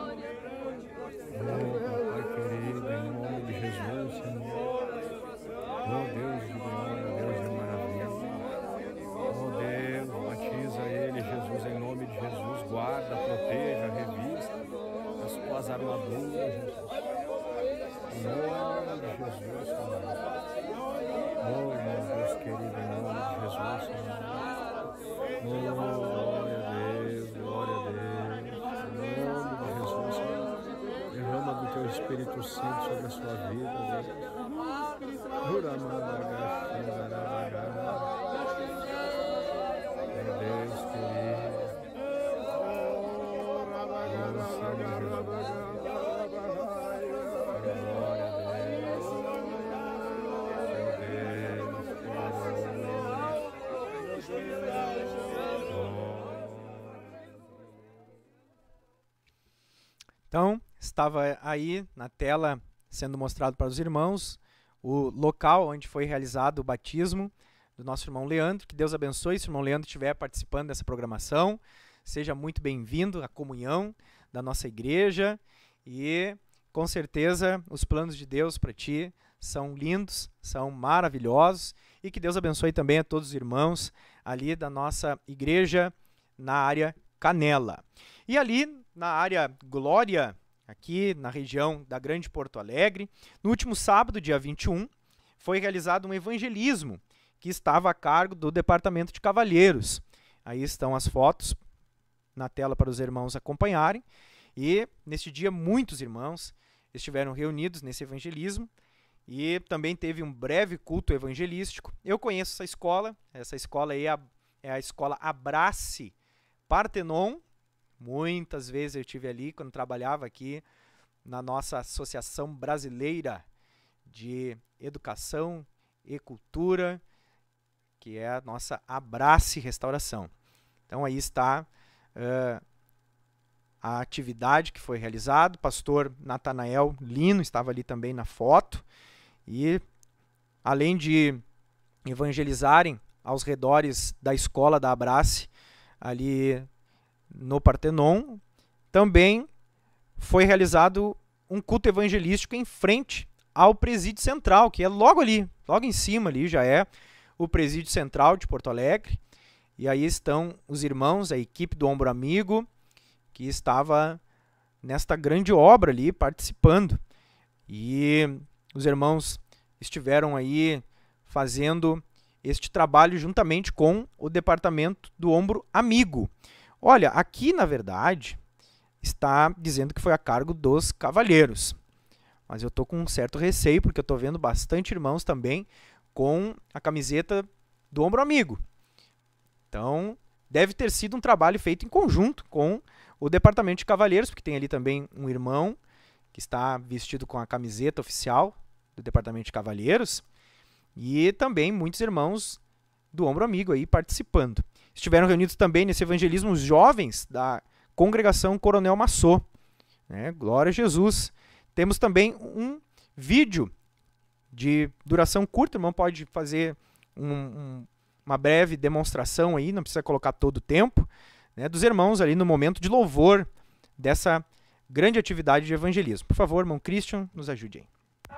Oh, Pai querido, em nome de Jesus, Senhor. Oh Deus de glória, Deus de maravilha. Oh Deus, batiza ele, Jesus, em nome de Jesus. Guarda, proteja, revista as tuas armaduras, Jesus. Em nome de Jesus, Senhor. Oh, meu Deus querido, em nome de Jesus, Senhor. Oh, glória a Deus, glória a Deus. Em nome de Jesus, Senhor. Derrama do teu Espírito Santo sobre a sua vida, Deus. Meu Deus querido. Então, estava aí na tela sendo mostrado para os irmãos o local onde foi realizado o batismo do nosso irmão Leandro. Que Deus abençoe. Se o irmão Leandro estiver participando dessa programação, seja muito bem-vindo à comunhão da nossa igreja e, com certeza, os planos de Deus para ti são lindos, são maravilhosos e que Deus abençoe também a todos os irmãos ali da nossa igreja na área Canela. E ali na área Glória, aqui na região da Grande Porto Alegre, no último sábado, dia 21, foi realizado um evangelismo que estava a cargo do Departamento de Cavalheiros. Aí estão as fotos na tela para os irmãos acompanharem. E neste dia muitos irmãos estiveram reunidos nesse evangelismo e também teve um breve culto evangelístico. Eu conheço essa escola aí é a escola Abrace Partenon. Muitas vezes eu estive ali quando trabalhava aqui na nossa Associação Brasileira de Educação e Cultura, que é a nossa Abrace Restauração. Então aí está a atividade que foi realizada. O pastor Natanael Lino estava ali também na foto. E além de evangelizarem aos redores da escola da Abrace, ali no Partenon, também foi realizado um culto evangelístico em frente ao Presídio Central, que é logo ali, logo em cima ali já é o Presídio Central de Porto Alegre. E aí estão os irmãos, a equipe do Ombro Amigo, que estava nesta grande obra ali participando. E os irmãos estiveram aí fazendo este trabalho juntamente com o Departamento do Ombro Amigo. Olha, aqui na verdade está dizendo que foi a cargo dos cavalheiros, mas eu estou com um certo receio porque eu estou vendo bastante irmãos também com a camiseta do Ombro Amigo. Então deve ter sido um trabalho feito em conjunto com o Departamento de Cavalheiros, porque tem ali também um irmão que está vestido com a camiseta oficial do Departamento de Cavalheiros e também muitos irmãos do Ombro Amigo aí participando. estiveram reunidos também nesse evangelismo os jovens da congregação Coronel Massô. Né? Glória a Jesus. Temos também um vídeo de duração curta, o irmão pode fazer uma breve demonstração aí, não precisa colocar todo o tempo, né, dos irmãos ali no momento de louvor dessa grande atividade de evangelismo. Por favor, irmão Christian, nos ajude aí.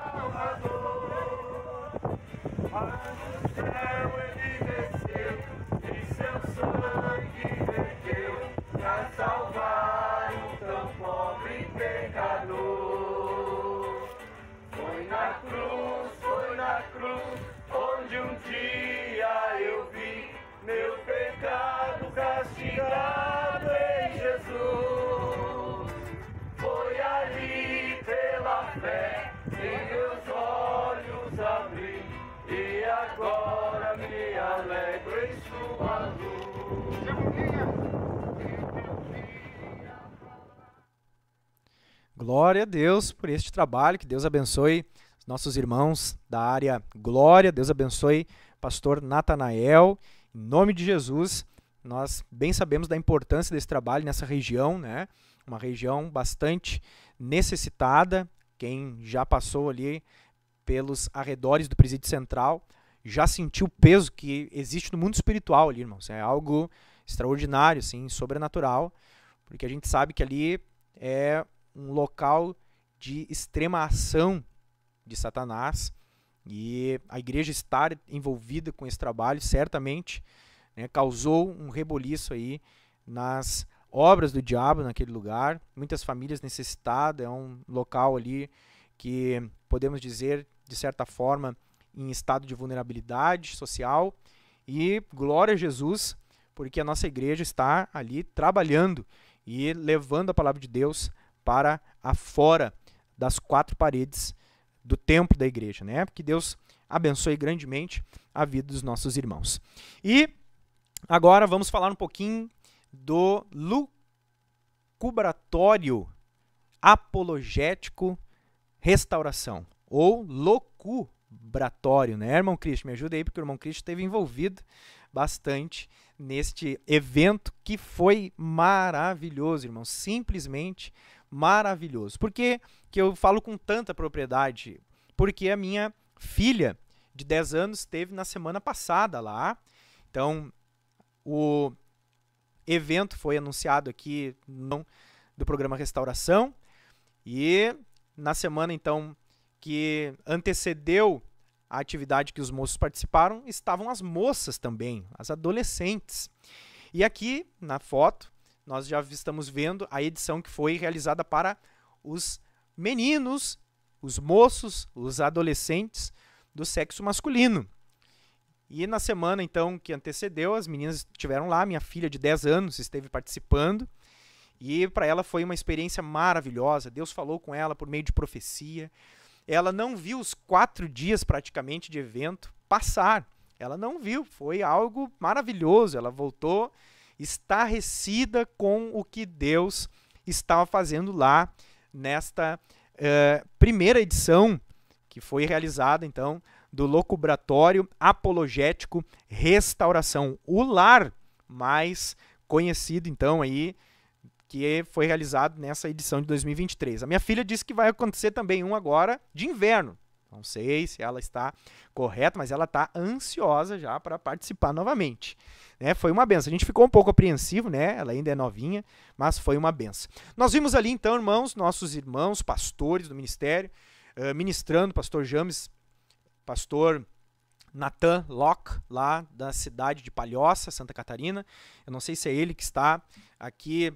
Glória a Deus por este trabalho, que Deus abençoe os nossos irmãos da área Glória, Deus abençoe pastor Natanael, em nome de Jesus. Nós bem sabemos da importância desse trabalho nessa região, né? Uma região bastante necessitada. Quem já passou ali pelos arredores do Presídio Central já sentiu o peso que existe no mundo espiritual ali, irmãos. É algo extraordinário, assim, sobrenatural, porque a gente sabe que ali é um local de extrema ação de Satanás, e a igreja estar envolvida com esse trabalho certamente, né, causou um reboliço aí nas obras do diabo naquele lugar, muitas famílias necessitadas, é um local ali que podemos dizer, de certa forma, em estado de vulnerabilidade social, e glória a Jesus, porque a nossa igreja está ali trabalhando e levando a palavra de Deus para afora das quatro paredes do templo da igreja, né? Que Deus abençoe grandemente a vida dos nossos irmãos. E agora vamos falar um pouquinho do lucubratório apologético restauração, ou locubratório, né, irmão Cristo? Me ajuda aí, porque o irmão Cristo esteve envolvido bastante neste evento que foi maravilhoso, irmão, simplesmente maravilhoso. Por que que eu falo com tanta propriedade? Porque a minha filha de 10 anos esteve na semana passada lá. Então, o evento foi anunciado aqui do programa Restauração, e na semana, então, que antecedeu a atividade que os moços participaram, estavam as moças também, as adolescentes. E aqui, na foto, nós já estamos vendo a edição que foi realizada para os meninos, os moços, os adolescentes do sexo masculino. E na semana, então, que antecedeu, as meninas estiveram lá, minha filha de 10 anos esteve participando, e para ela foi uma experiência maravilhosa. Deus falou com ela por meio de profecia. Ela não viu os 4 dias praticamente de evento passar. Ela não viu, foi algo maravilhoso. Ela voltou estarrecida com o que Deus estava fazendo lá nesta primeira edição que foi realizada, então, do Locubratório Apologético Restauração, o lar mais conhecido, então, aí, que foi realizado nessa edição de 2023. A minha filha disse que vai acontecer também um agora de inverno. Não sei se ela está correta, mas ela está ansiosa já para participar novamente. Né? Foi uma benção. A gente ficou um pouco apreensivo, né? Ela ainda é novinha, mas foi uma benção. Nós vimos ali, então, irmãos, nossos irmãos, pastores do ministério, ministrando, pastor James, pastor Nathan Locke, lá da cidade de Palhoça, Santa Catarina. Eu não sei se é ele que está aqui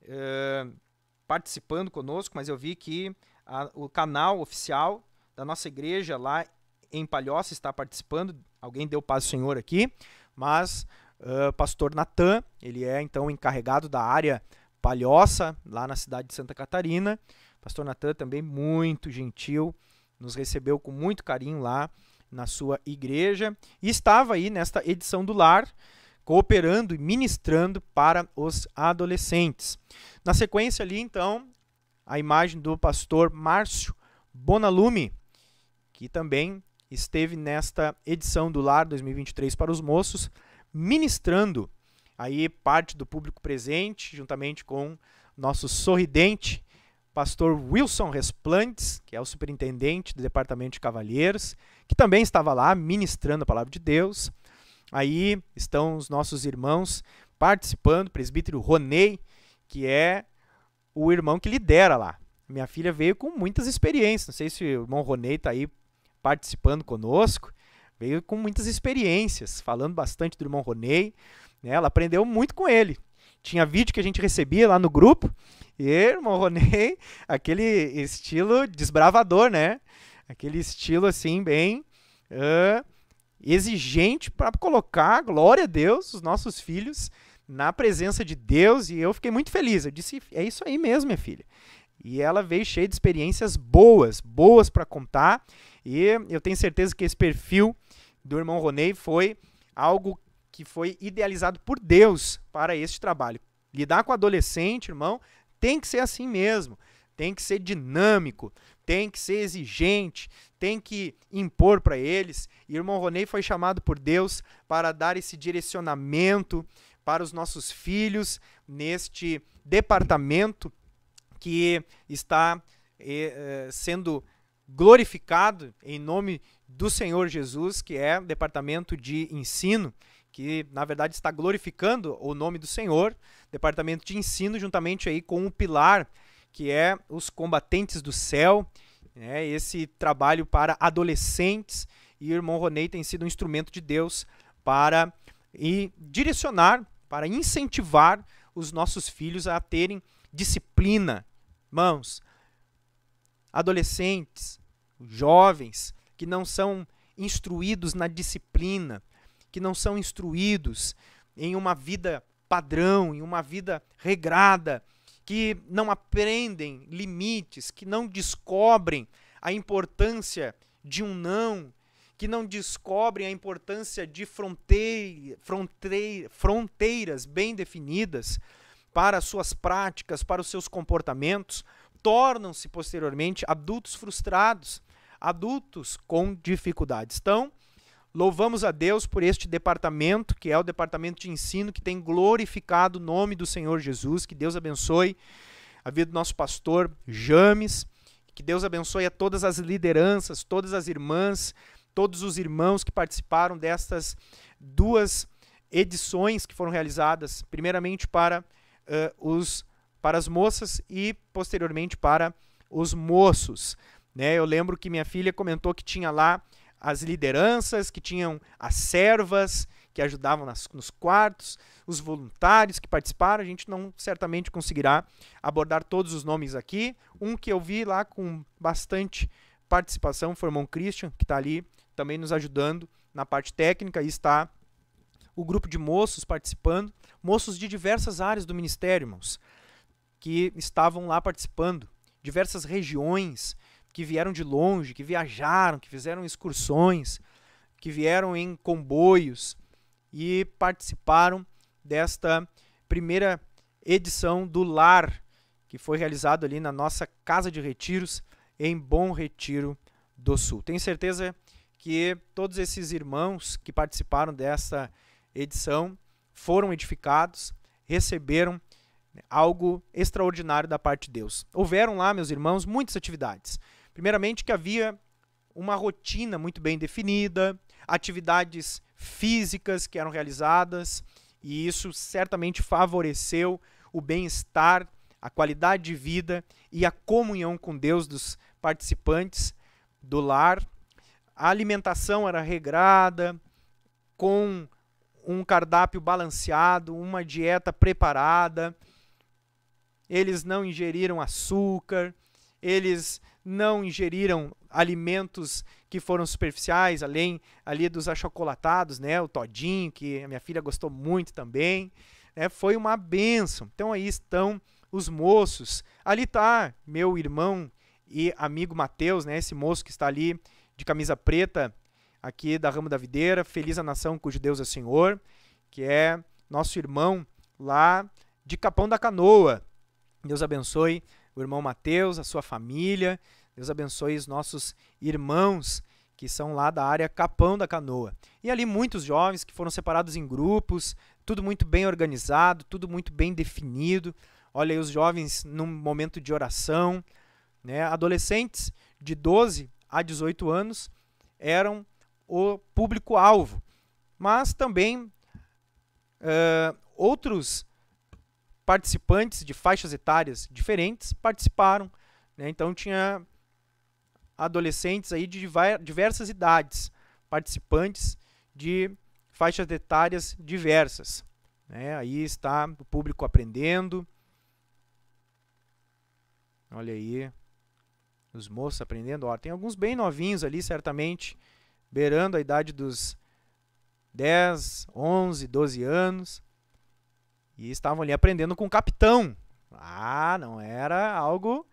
participando conosco, mas eu vi que o canal oficial da nossa igreja lá em Palhoça está participando. Alguém deu paz ao Senhor aqui, mas pastor Nathan, ele é então encarregado da área Palhoça, lá na cidade de Santa Catarina. Pastor Nathan também muito gentil, nos recebeu com muito carinho lá na sua igreja, e estava aí nesta edição do Lar, cooperando e ministrando para os adolescentes. Na sequência ali, então, a imagem do pastor Márcio Bonalume, que também esteve nesta edição do Lar 2023 para os moços, ministrando aí parte do público presente, juntamente com nosso sorridente pastor Wilson Resplantes, que é o superintendente do Departamento de Cavalheiros, que também estava lá ministrando a palavra de Deus. Aí estão os nossos irmãos participando, o presbítero Ronei, que é o irmão que lidera lá. Minha filha veio com muitas experiências, não sei se o irmão Ronei está aí participando conosco, veio com muitas experiências, falando bastante do irmão Ronei, né? Ela aprendeu muito com ele. Tinha vídeo que a gente recebia lá no grupo, e irmão Ronei, aquele estilo desbravador, né? Aquele estilo assim, bem exigente para colocar, glória a Deus, os nossos filhos na presença de Deus, e eu fiquei muito feliz. Eu disse, é isso aí mesmo, minha filha. E ela veio cheia de experiências boas para contar, e eu tenho certeza que esse perfil do irmão Ronei foi algo que foi idealizado por Deus para este trabalho. Lidar com adolescente, irmão, tem que ser assim mesmo, tem que ser dinâmico, tem que ser exigente, tem que impor para eles. E o irmão Ronei foi chamado por Deus para dar esse direcionamento para os nossos filhos neste departamento que está sendo glorificado em nome do Senhor Jesus, que é o departamento de ensino, que na verdade está glorificando o nome do Senhor, departamento de ensino, juntamente aí com o pilar, que é os combatentes do céu, né, esse trabalho para adolescentes, e o irmão Ronei tem sido um instrumento de Deus para direcionar, para incentivar os nossos filhos a terem disciplina. Irmãos, adolescentes, jovens que não são instruídos na disciplina, que não são instruídos em uma vida padrão, em uma vida regrada, que não aprendem limites, que não descobrem a importância de um não, que não descobrem a importância de fronteiras bem definidas para as suas práticas, para os seus comportamentos, tornam-se posteriormente adultos frustrados, adultos com dificuldades. Então, louvamos a Deus por este departamento, que é o departamento de ensino, que tem glorificado o nome do Senhor Jesus. Que Deus abençoe a vida do nosso pastor James, que Deus abençoe a todas as lideranças, todas as irmãs, todos os irmãos que participaram destas duas edições que foram realizadas, primeiramente para as moças e posteriormente para os moços, né? Eu lembro que minha filha comentou que tinha lá as lideranças, que tinham as servas que ajudavam nos quartos, os voluntários que participaram. A gente não certamente conseguirá abordar todos os nomes aqui. Um que eu vi lá com bastante participação foi o irmão Christian, que está ali também nos ajudando na parte técnica, e está o grupo de moços participando, moços de diversas áreas do ministério, irmãos, que estavam lá participando, diversas regiões, que vieram de longe, que viajaram, que fizeram excursões, que vieram em comboios e participaram desta primeira edição do Lar, que foi realizado ali na nossa Casa de Retiros, em Bom Retiro do Sul. Tenho certeza que todos esses irmãos que participaram dessa edição foram edificados, receberam algo extraordinário da parte de Deus. Houveram lá, meus irmãos, muitas atividades. Primeiramente, que havia uma rotina muito bem definida, atividades físicas que eram realizadas, e isso certamente favoreceu o bem-estar, a qualidade de vida e a comunhão com Deus dos participantes do lar. A alimentação era regrada, com um cardápio balanceado, uma dieta preparada. Eles não ingeriram açúcar, eles não ingeriram alimentos que foram superficiais, além ali dos achocolatados, né, o todinho, que a minha filha gostou muito também, né, foi uma bênção. Então aí estão os moços, ali está meu irmão e amigo Mateus, né, esse moço que está ali de camisa preta, aqui da Ramo da Videira, Feliz a Nação cujo Deus é Senhor, que é nosso irmão lá de Capão da Canoa. Deus abençoe o irmão Mateus, a sua família. Deus abençoe os nossos irmãos que são lá da área Capão da Canoa. E ali muitos jovens que foram separados em grupos, tudo muito bem organizado, tudo muito bem definido. Olha aí os jovens num momento de oração, né? Adolescentes de 12 a 18 anos eram o público-alvo, mas também outros participantes de faixas etárias diferentes participaram, né? Então tinha adolescentes aí de diversas idades, participantes de faixas etárias diversas, né? Aí está o público aprendendo. Olha aí, os moços aprendendo. Ó, tem alguns bem novinhos ali, certamente, beirando a idade dos 10, 11, 12 anos. E estavam ali aprendendo com o capitão. Ah, não era algo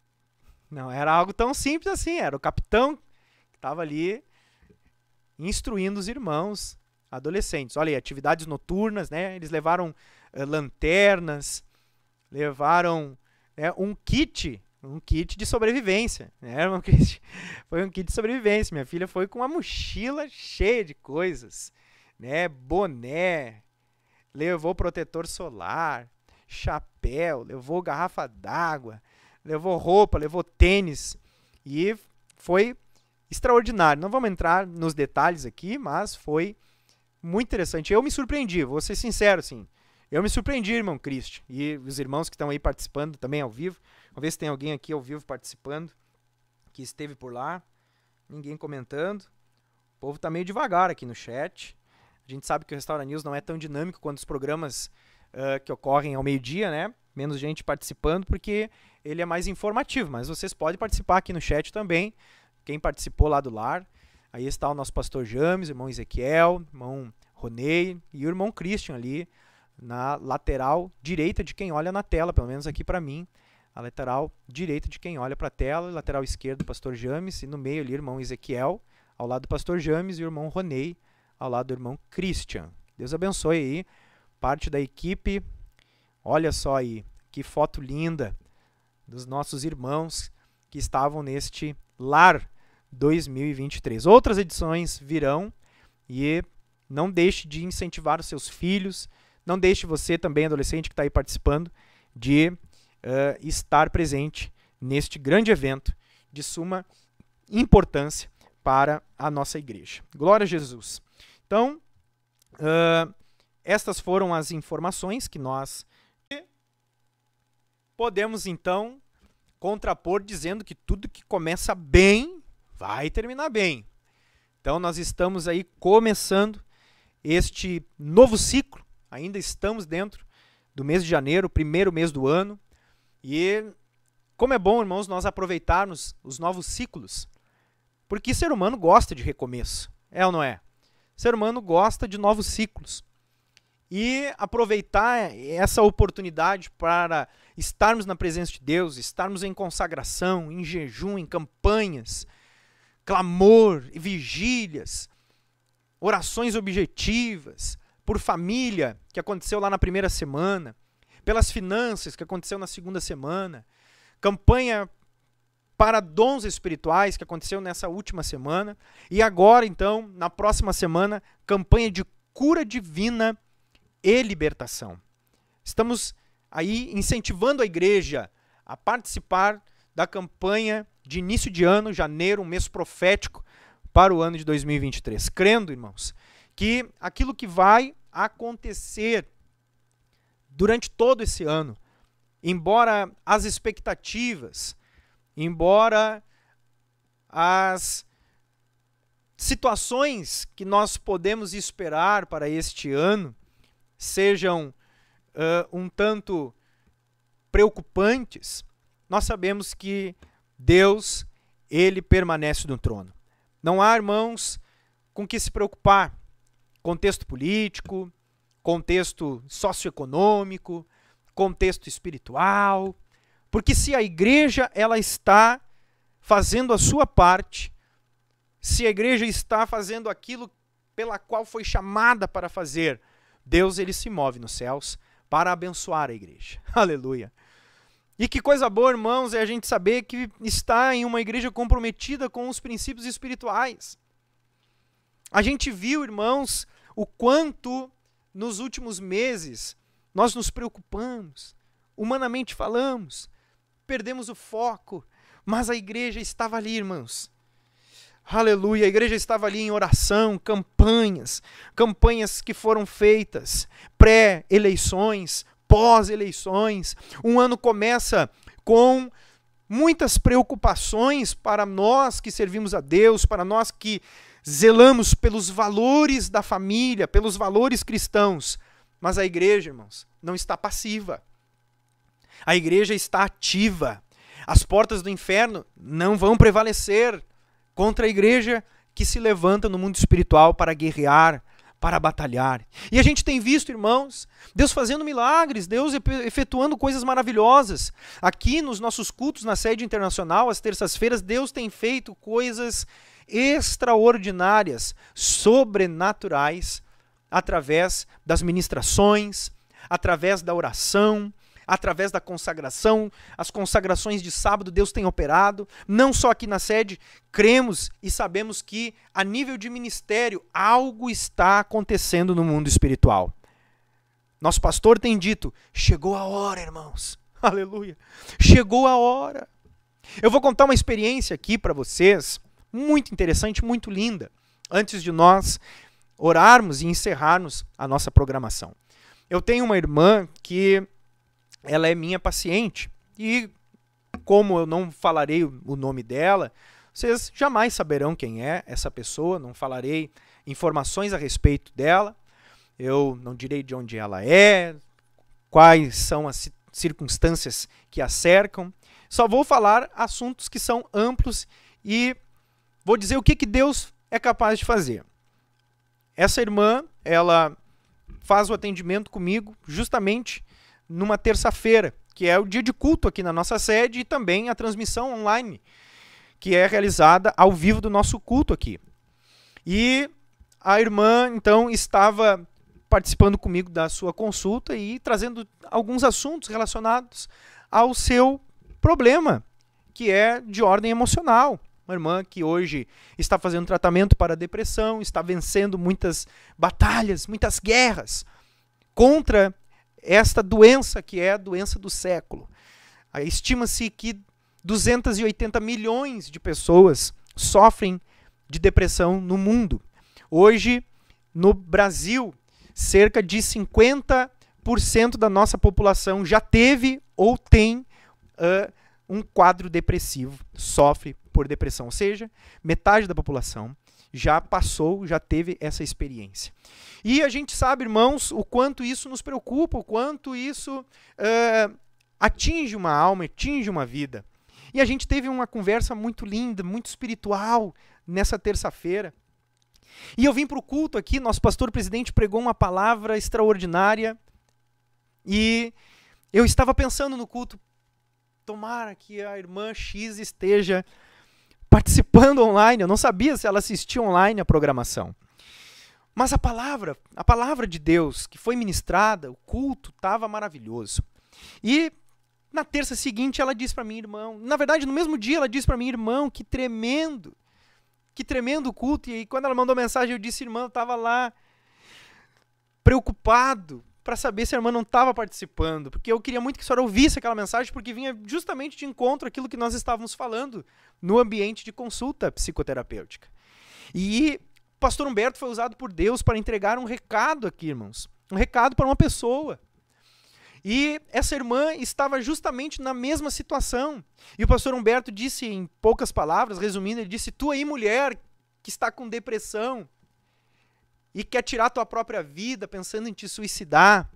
tão simples assim. Era o capitão que estava ali instruindo os irmãos adolescentes. Olha aí, atividades noturnas, né? Eles levaram lanternas, levaram um kit de sobrevivência, né? Foi um kit de sobrevivência. Minha filha foi com uma mochila cheia de coisas, né? Boné, levou protetor solar, chapéu, levou garrafa d'água, levou roupa, levou tênis, e foi extraordinário. Não vamos entrar nos detalhes aqui, mas foi muito interessante. Eu me surpreendi, vou ser sincero, assim. Eu me surpreendi, irmão Cristo, e os irmãos que estão aí participando também ao vivo. Vamos ver se tem alguém aqui ao vivo participando, que esteve por lá. Ninguém comentando. O povo está meio devagar aqui no chat. A gente sabe que o Restaura News não é tão dinâmico quanto os programas que ocorrem ao meio-dia, né? Menos gente participando, porque ele é mais informativo. Mas vocês podem participar aqui no chat também. Quem participou lá do lar. Aí está o nosso pastor James, o irmão Ezequiel, o irmão Ronei e o irmão Christian ali na lateral direita de quem olha na tela, pelo menos aqui para mim. A lateral direita de quem olha para a tela, lateral esquerdo do pastor James, e no meio ali o irmão Ezequiel, ao lado do pastor James, e o irmão Ronei, ao lado do irmão Christian. Deus abençoe aí, parte da equipe. Olha só aí, que foto linda dos nossos irmãos que estavam neste lar 2023. Outras edições virão, e não deixe de incentivar os seus filhos, não deixe você também, adolescente que está aí participando, de estar presente neste grande evento de suma importância para a nossa igreja. Glória a Jesus. Então, estas foram as informações que nós podemos, então, contrapor dizendo que tudo que começa bem vai terminar bem. Então, nós estamos aí começando este novo ciclo. Ainda estamos dentro do mês de janeiro, o primeiro mês do ano. E como é bom, irmãos, nós aproveitarmos os novos ciclos. Porque ser humano gosta de recomeço. É ou não é? Ser humano gosta de novos ciclos. E aproveitar essa oportunidade para estarmos na presença de Deus, estarmos em consagração, em jejum, em campanhas, clamor, vigílias, orações objetivas, por família, que aconteceu lá na primeira semana, pelas finanças, que aconteceu na segunda semana, campanha para dons espirituais, que aconteceu nessa última semana, e agora, então, na próxima semana, campanha de cura divina e libertação. Estamos aí incentivando a igreja a participar da campanha de início de ano, janeiro, um mês profético para o ano de 2023. Crendo, irmãos, que aquilo que vai acontecer durante todo esse ano, embora as expectativas, embora as situações que nós podemos esperar para este ano sejam um tanto preocupantes, nós sabemos que Deus, ele permanece no trono. Não há, irmãos, com que se preocupar. Contexto político, contexto socioeconômico, contexto espiritual, porque se a igreja ela está fazendo a sua parte, se a igreja está fazendo aquilo pela qual foi chamada para fazer, Deus ele se move nos céus para abençoar a igreja. Aleluia. E que coisa boa, irmãos, é a gente saber que está em uma igreja comprometida com os princípios espirituais. A gente viu, irmãos, o quanto nos últimos meses nós nos preocupamos, humanamente falamos, perdemos o foco, mas a igreja estava ali, irmãos. Aleluia, a igreja estava ali em oração, campanhas que foram feitas, pré-eleições, pós-eleições. Um ano começa com muitas preocupações para nós que servimos a Deus, para nós que zelamos pelos valores da família, pelos valores cristãos. Mas a igreja, irmãos, não está passiva. A igreja está ativa. As portas do inferno não vão prevalecer contra a igreja que se levanta no mundo espiritual para guerrear, para batalhar. E a gente tem visto, irmãos, Deus fazendo milagres, Deus efetuando coisas maravilhosas. Aqui nos nossos cultos na sede internacional, às terças-feiras, Deus tem feito coisas extraordinárias, sobrenaturais, através das ministrações, através da oração, através da consagração. As consagrações de sábado Deus tem operado, não só aqui na sede. Cremos e sabemos que a nível de ministério algo está acontecendo no mundo espiritual. Nosso pastor tem dito, chegou a hora, irmãos. Aleluia. Chegou a hora. Eu vou contar uma experiência aqui para vocês, muito interessante, muito linda, antes de nós orarmos e encerrarmos a nossa programação. Eu tenho uma irmã que ela é minha paciente e, como eu não falarei o nome dela, vocês jamais saberão quem é essa pessoa, não falarei informações a respeito dela, eu não direi de onde ela é, quais são as circunstâncias que a cercam, só vou falar assuntos que são amplos e vou dizer o que Deus é capaz de fazer. Essa irmã, ela faz o atendimento comigo justamente numa terça-feira, que é o dia de culto aqui na nossa sede e também a transmissão online, que é realizada ao vivo do nosso culto aqui. E a irmã, então, estava participando comigo da sua consulta e trazendo alguns assuntos relacionados ao seu problema, que é de ordem emocional. Uma irmã que hoje está fazendo tratamento para a depressão, está vencendo muitas batalhas, muitas guerras contra esta doença que é a doença do século. Estima-se que 280 milhões de pessoas sofrem de depressão no mundo. Hoje, no Brasil, cerca de 50% da nossa população já teve ou tem um quadro depressivo, sofre por depressão, ou seja, metade da população já passou, já teve essa experiência. E a gente sabe, irmãos, o quanto isso nos preocupa, o quanto isso atinge uma alma, atinge uma vida. E a gente teve uma conversa muito linda, muito espiritual nessa terça-feira. E eu vim para o culto aqui, nosso pastor presidente pregou uma palavra extraordinária e eu estava pensando no culto, tomara que a irmã X esteja participando online. Eu não sabia se ela assistia online a programação. Mas a palavra de Deus que foi ministrada, o culto estava maravilhoso. E na terça seguinte ela disse para mim, irmão, na verdade no mesmo dia ela disse para mim, irmão, que tremendo o culto. E aí, quando ela mandou mensagem, eu disse, irmã, eu estava lá preocupado para saber se a irmã não estava participando, porque eu queria muito que a senhora ouvisse aquela mensagem, porque vinha justamente de encontro àquilo que nós estávamos falando no ambiente de consulta psicoterapêutica. E o pastor Humberto foi usado por Deus para entregar um recado aqui, irmãos, um recado para uma pessoa. E essa irmã estava justamente na mesma situação. E o pastor Humberto disse, em poucas palavras, resumindo, ele disse, tu aí, mulher, que está com depressão e quer tirar tua própria vida, pensando em te suicidar,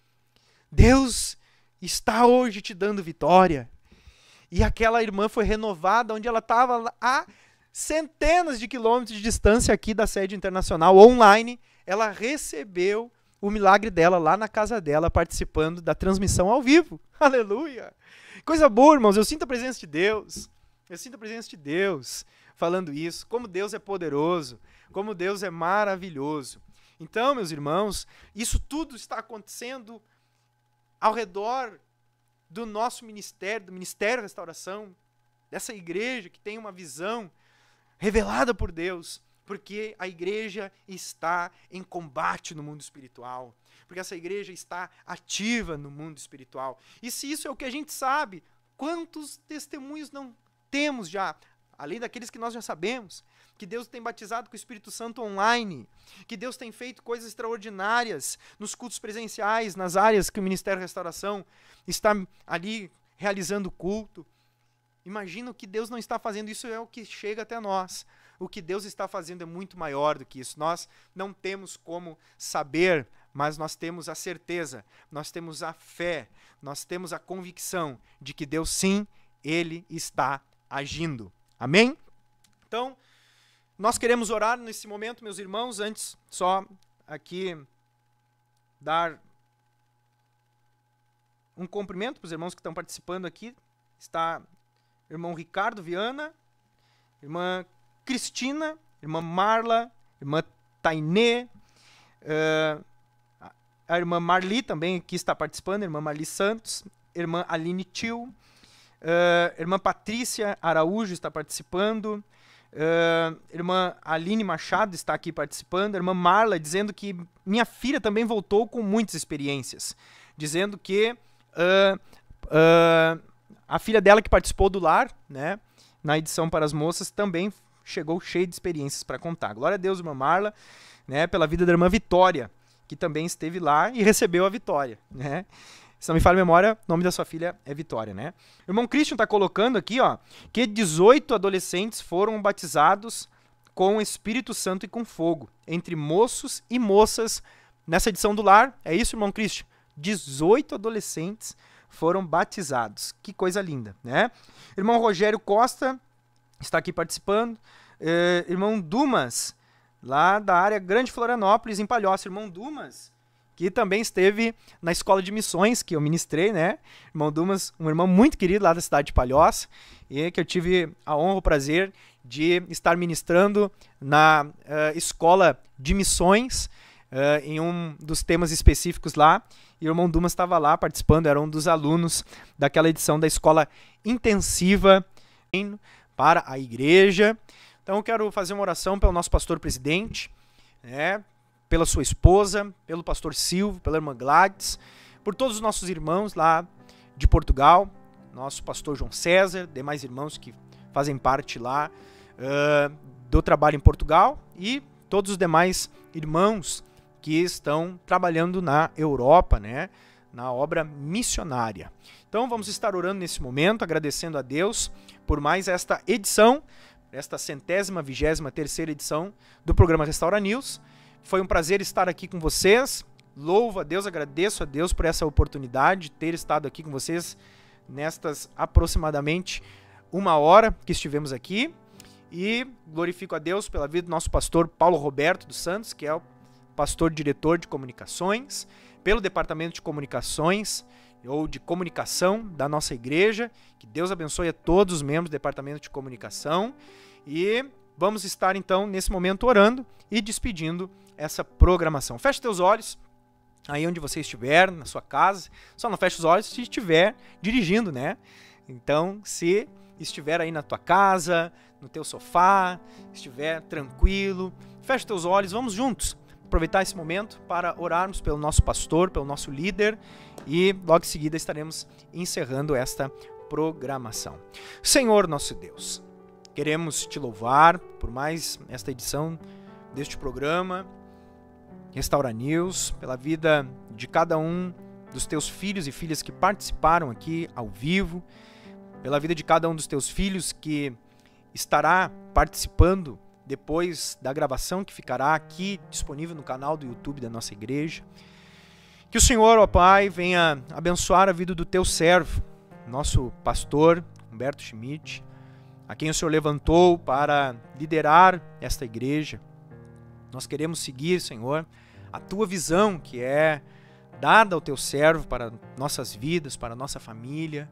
Deus está hoje te dando vitória. E aquela irmã foi renovada, onde ela estava a centenas de quilômetros de distância aqui da sede internacional, online, ela recebeu o milagre dela lá na casa dela, participando da transmissão ao vivo. Aleluia! Coisa boa, irmãos, eu sinto a presença de Deus. Eu sinto a presença de Deus falando isso. Como Deus é poderoso, como Deus é maravilhoso. Então, meus irmãos, isso tudo está acontecendo ao redor do nosso ministério, do Ministério da Restauração, dessa igreja que tem uma visão revelada por Deus, Porque a igreja está em combate no mundo espiritual. Porque essa igreja está ativa no mundo espiritual. E se isso é o que a gente sabe, quantos testemunhos não temos já, além daqueles que nós já sabemos, que Deus tem batizado com o Espírito Santo online, que Deus tem feito coisas extraordinárias nos cultos presenciais, nas áreas que o Ministério da Restauração está ali realizando culto. Imagina o que Deus não está fazendo, isso é o que chega até nós. O que Deus está fazendo é muito maior do que isso. Nós não temos como saber, mas nós temos a certeza, nós temos a fé, nós temos a convicção de que Deus sim, Ele está agindo. Amém? Então, nós queremos orar nesse momento, meus irmãos, antes só aqui dar um cumprimento para os irmãos que estão participando aqui. Está o irmão Ricardo Viana, irmã Cristina, irmã Marla, irmã Tainê, a irmã Marli também aqui está participando, irmã Marli Santos, irmã Aline Tio, irmã Patrícia Araújo está participando, irmã Aline Machado está aqui participando, irmã Marla dizendo que minha filha também voltou com muitas experiências, dizendo que a filha dela que participou do lar, né, na edição para as moças, também chegou cheia de experiências para contar. Glória a Deus, irmã Marla, né, pela vida da irmã Vitória, que também esteve lá e recebeu a vitória, né? Se não me falha a memória, o nome da sua filha é Vitória, né? O irmão Christian está colocando aqui, ó, que 18 adolescentes foram batizados com o Espírito Santo e com fogo, entre moços e moças nessa edição do lar. É isso, irmão Christian? 18 adolescentes foram batizados. Que coisa linda, né? Irmão Rogério Costa está aqui participando. Irmão Dumas, lá da área Grande Florianópolis, em Palhoça. Irmão Dumas, que também esteve na escola de missões que eu ministrei, né? Irmão Dumas, um irmão muito querido lá da cidade de Palhoça, e que eu tive a honra, o prazer de estar ministrando na escola de missões, em um dos temas específicos lá, e o irmão Dumas estava lá participando, era um dos alunos daquela edição da escola intensiva para a igreja. Então eu quero fazer uma oração pelo nosso pastor presidente, né, pela sua esposa, pelo pastor Silvio, pela irmã Gladys, por todos os nossos irmãos lá de Portugal, nosso pastor João César, demais irmãos que fazem parte lá do trabalho em Portugal e todos os demais irmãos que estão trabalhando na Europa, né, na obra missionária. Então vamos estar orando nesse momento, agradecendo a Deus por mais esta edição, esta 123ª edição do programa Restaura News. Foi um prazer estar aqui com vocês. Louvo a Deus, agradeço a Deus por essa oportunidade de ter estado aqui com vocês nestas aproximadamente 1 hora que estivemos aqui. E glorifico a Deus pela vida do nosso pastor Paulo Roberto dos Santos, que é o pastor diretor de comunicações, pelo departamento de comunicações ou de comunicação da nossa igreja. Que Deus abençoe a todos os membros do departamento de comunicação. E vamos estar então nesse momento orando e despedindo essa programação. Feche teus olhos aí onde você estiver, na sua casa. Só não feche os olhos se estiver dirigindo, né? Então, se estiver aí na tua casa, no teu sofá, estiver tranquilo, feche teus olhos, vamos juntos aproveitar esse momento para orarmos pelo nosso pastor, pelo nosso líder, e logo em seguida estaremos encerrando esta programação. Senhor nosso Deus, queremos te louvar por mais esta edição deste programa Restaura News, pela vida de cada um dos teus filhos e filhas que participaram aqui ao vivo, pela vida de cada um dos teus filhos que estará participando depois da gravação que ficará aqui disponível no canal do YouTube da nossa igreja. Que o Senhor, ó Pai, venha abençoar a vida do teu servo, nosso pastor Humberto Schmidt, a quem o Senhor levantou para liderar esta igreja. Nós queremos seguir, Senhor, a tua visão que é dada ao teu servo para nossas vidas, para nossa família.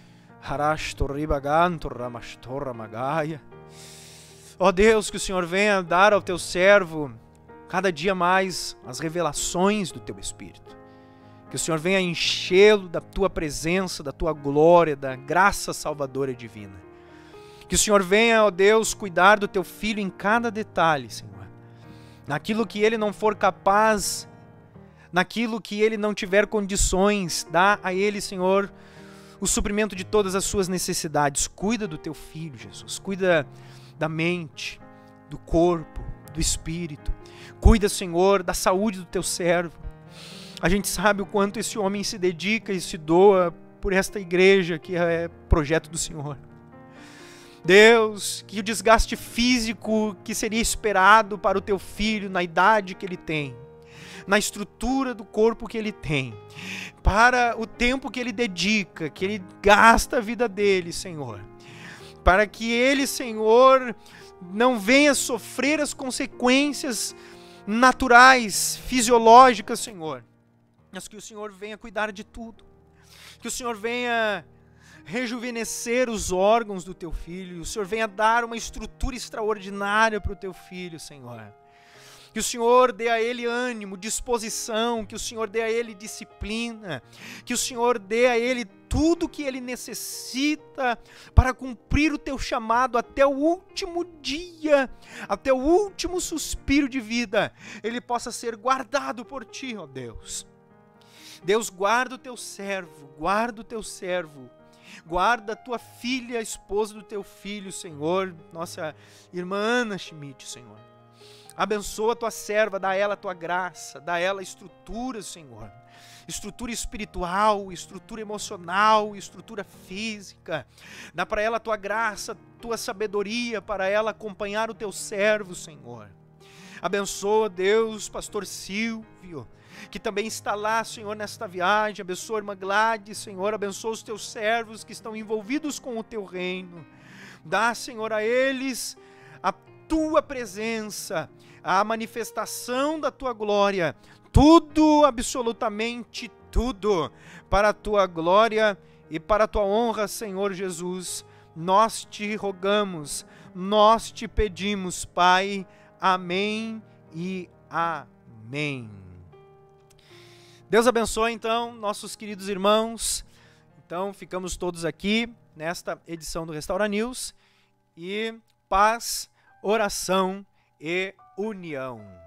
Ó Deus, que o Senhor venha dar ao teu servo cada dia mais as revelações do teu Espírito. Que o Senhor venha enchê-lo da tua presença, da tua glória, da graça salvadora e divina. Que o Senhor venha, ó Deus, cuidar do teu filho em cada detalhe, Senhor. Naquilo que ele não for capaz, naquilo que ele não tiver condições, dá a ele, Senhor, o suprimento de todas as suas necessidades. Cuida do teu filho, Jesus. Cuida da mente, do corpo, do espírito. Cuida, Senhor, da saúde do teu servo. A gente sabe o quanto esse homem se dedica e se doa por esta igreja que é projeto do Senhor. Deus, que o desgaste físico que seria esperado para o teu filho na idade que ele tem, na estrutura do corpo que ele tem, para o tempo que ele dedica, que ele gasta a vida dele, Senhor, para que ele, Senhor, não venha sofrer as consequências naturais, fisiológicas, Senhor, mas que o Senhor venha cuidar de tudo, que o Senhor venha rejuvenescer os órgãos do teu filho, o Senhor venha dar uma estrutura extraordinária para o teu filho, Senhor. Que o Senhor dê a ele ânimo, disposição, que o Senhor dê a ele disciplina, que o Senhor dê a ele tudo que ele necessita para cumprir o teu chamado até o último dia, até o último suspiro de vida, ele possa ser guardado por ti, ó Deus. Deus, guarda o teu servo, guarda o teu servo. Guarda a tua filha, a esposa do teu filho, Senhor, nossa irmã Ana Schmidt, Senhor. Abençoa a tua serva, dá a ela a tua graça, dá a ela estrutura, Senhor. Estrutura espiritual, estrutura emocional, estrutura física. Dá para ela a tua graça, a tua sabedoria, para ela acompanhar o teu servo, Senhor. Abençoa, Deus, pastor Silvio, que também está lá, Senhor, nesta viagem. Abençoa a irmã Gladys, Senhor, abençoa os teus servos que estão envolvidos com o teu reino. Dá, Senhor, a eles a tua presença, a manifestação da tua glória, tudo, absolutamente tudo, para a tua glória e para a tua honra, Senhor Jesus. Nós te rogamos, nós te pedimos, Pai. Amém e amém. Deus abençoe, então, nossos queridos irmãos. Então, ficamos todos aqui nesta edição do Restaura News. E paz, oração e união.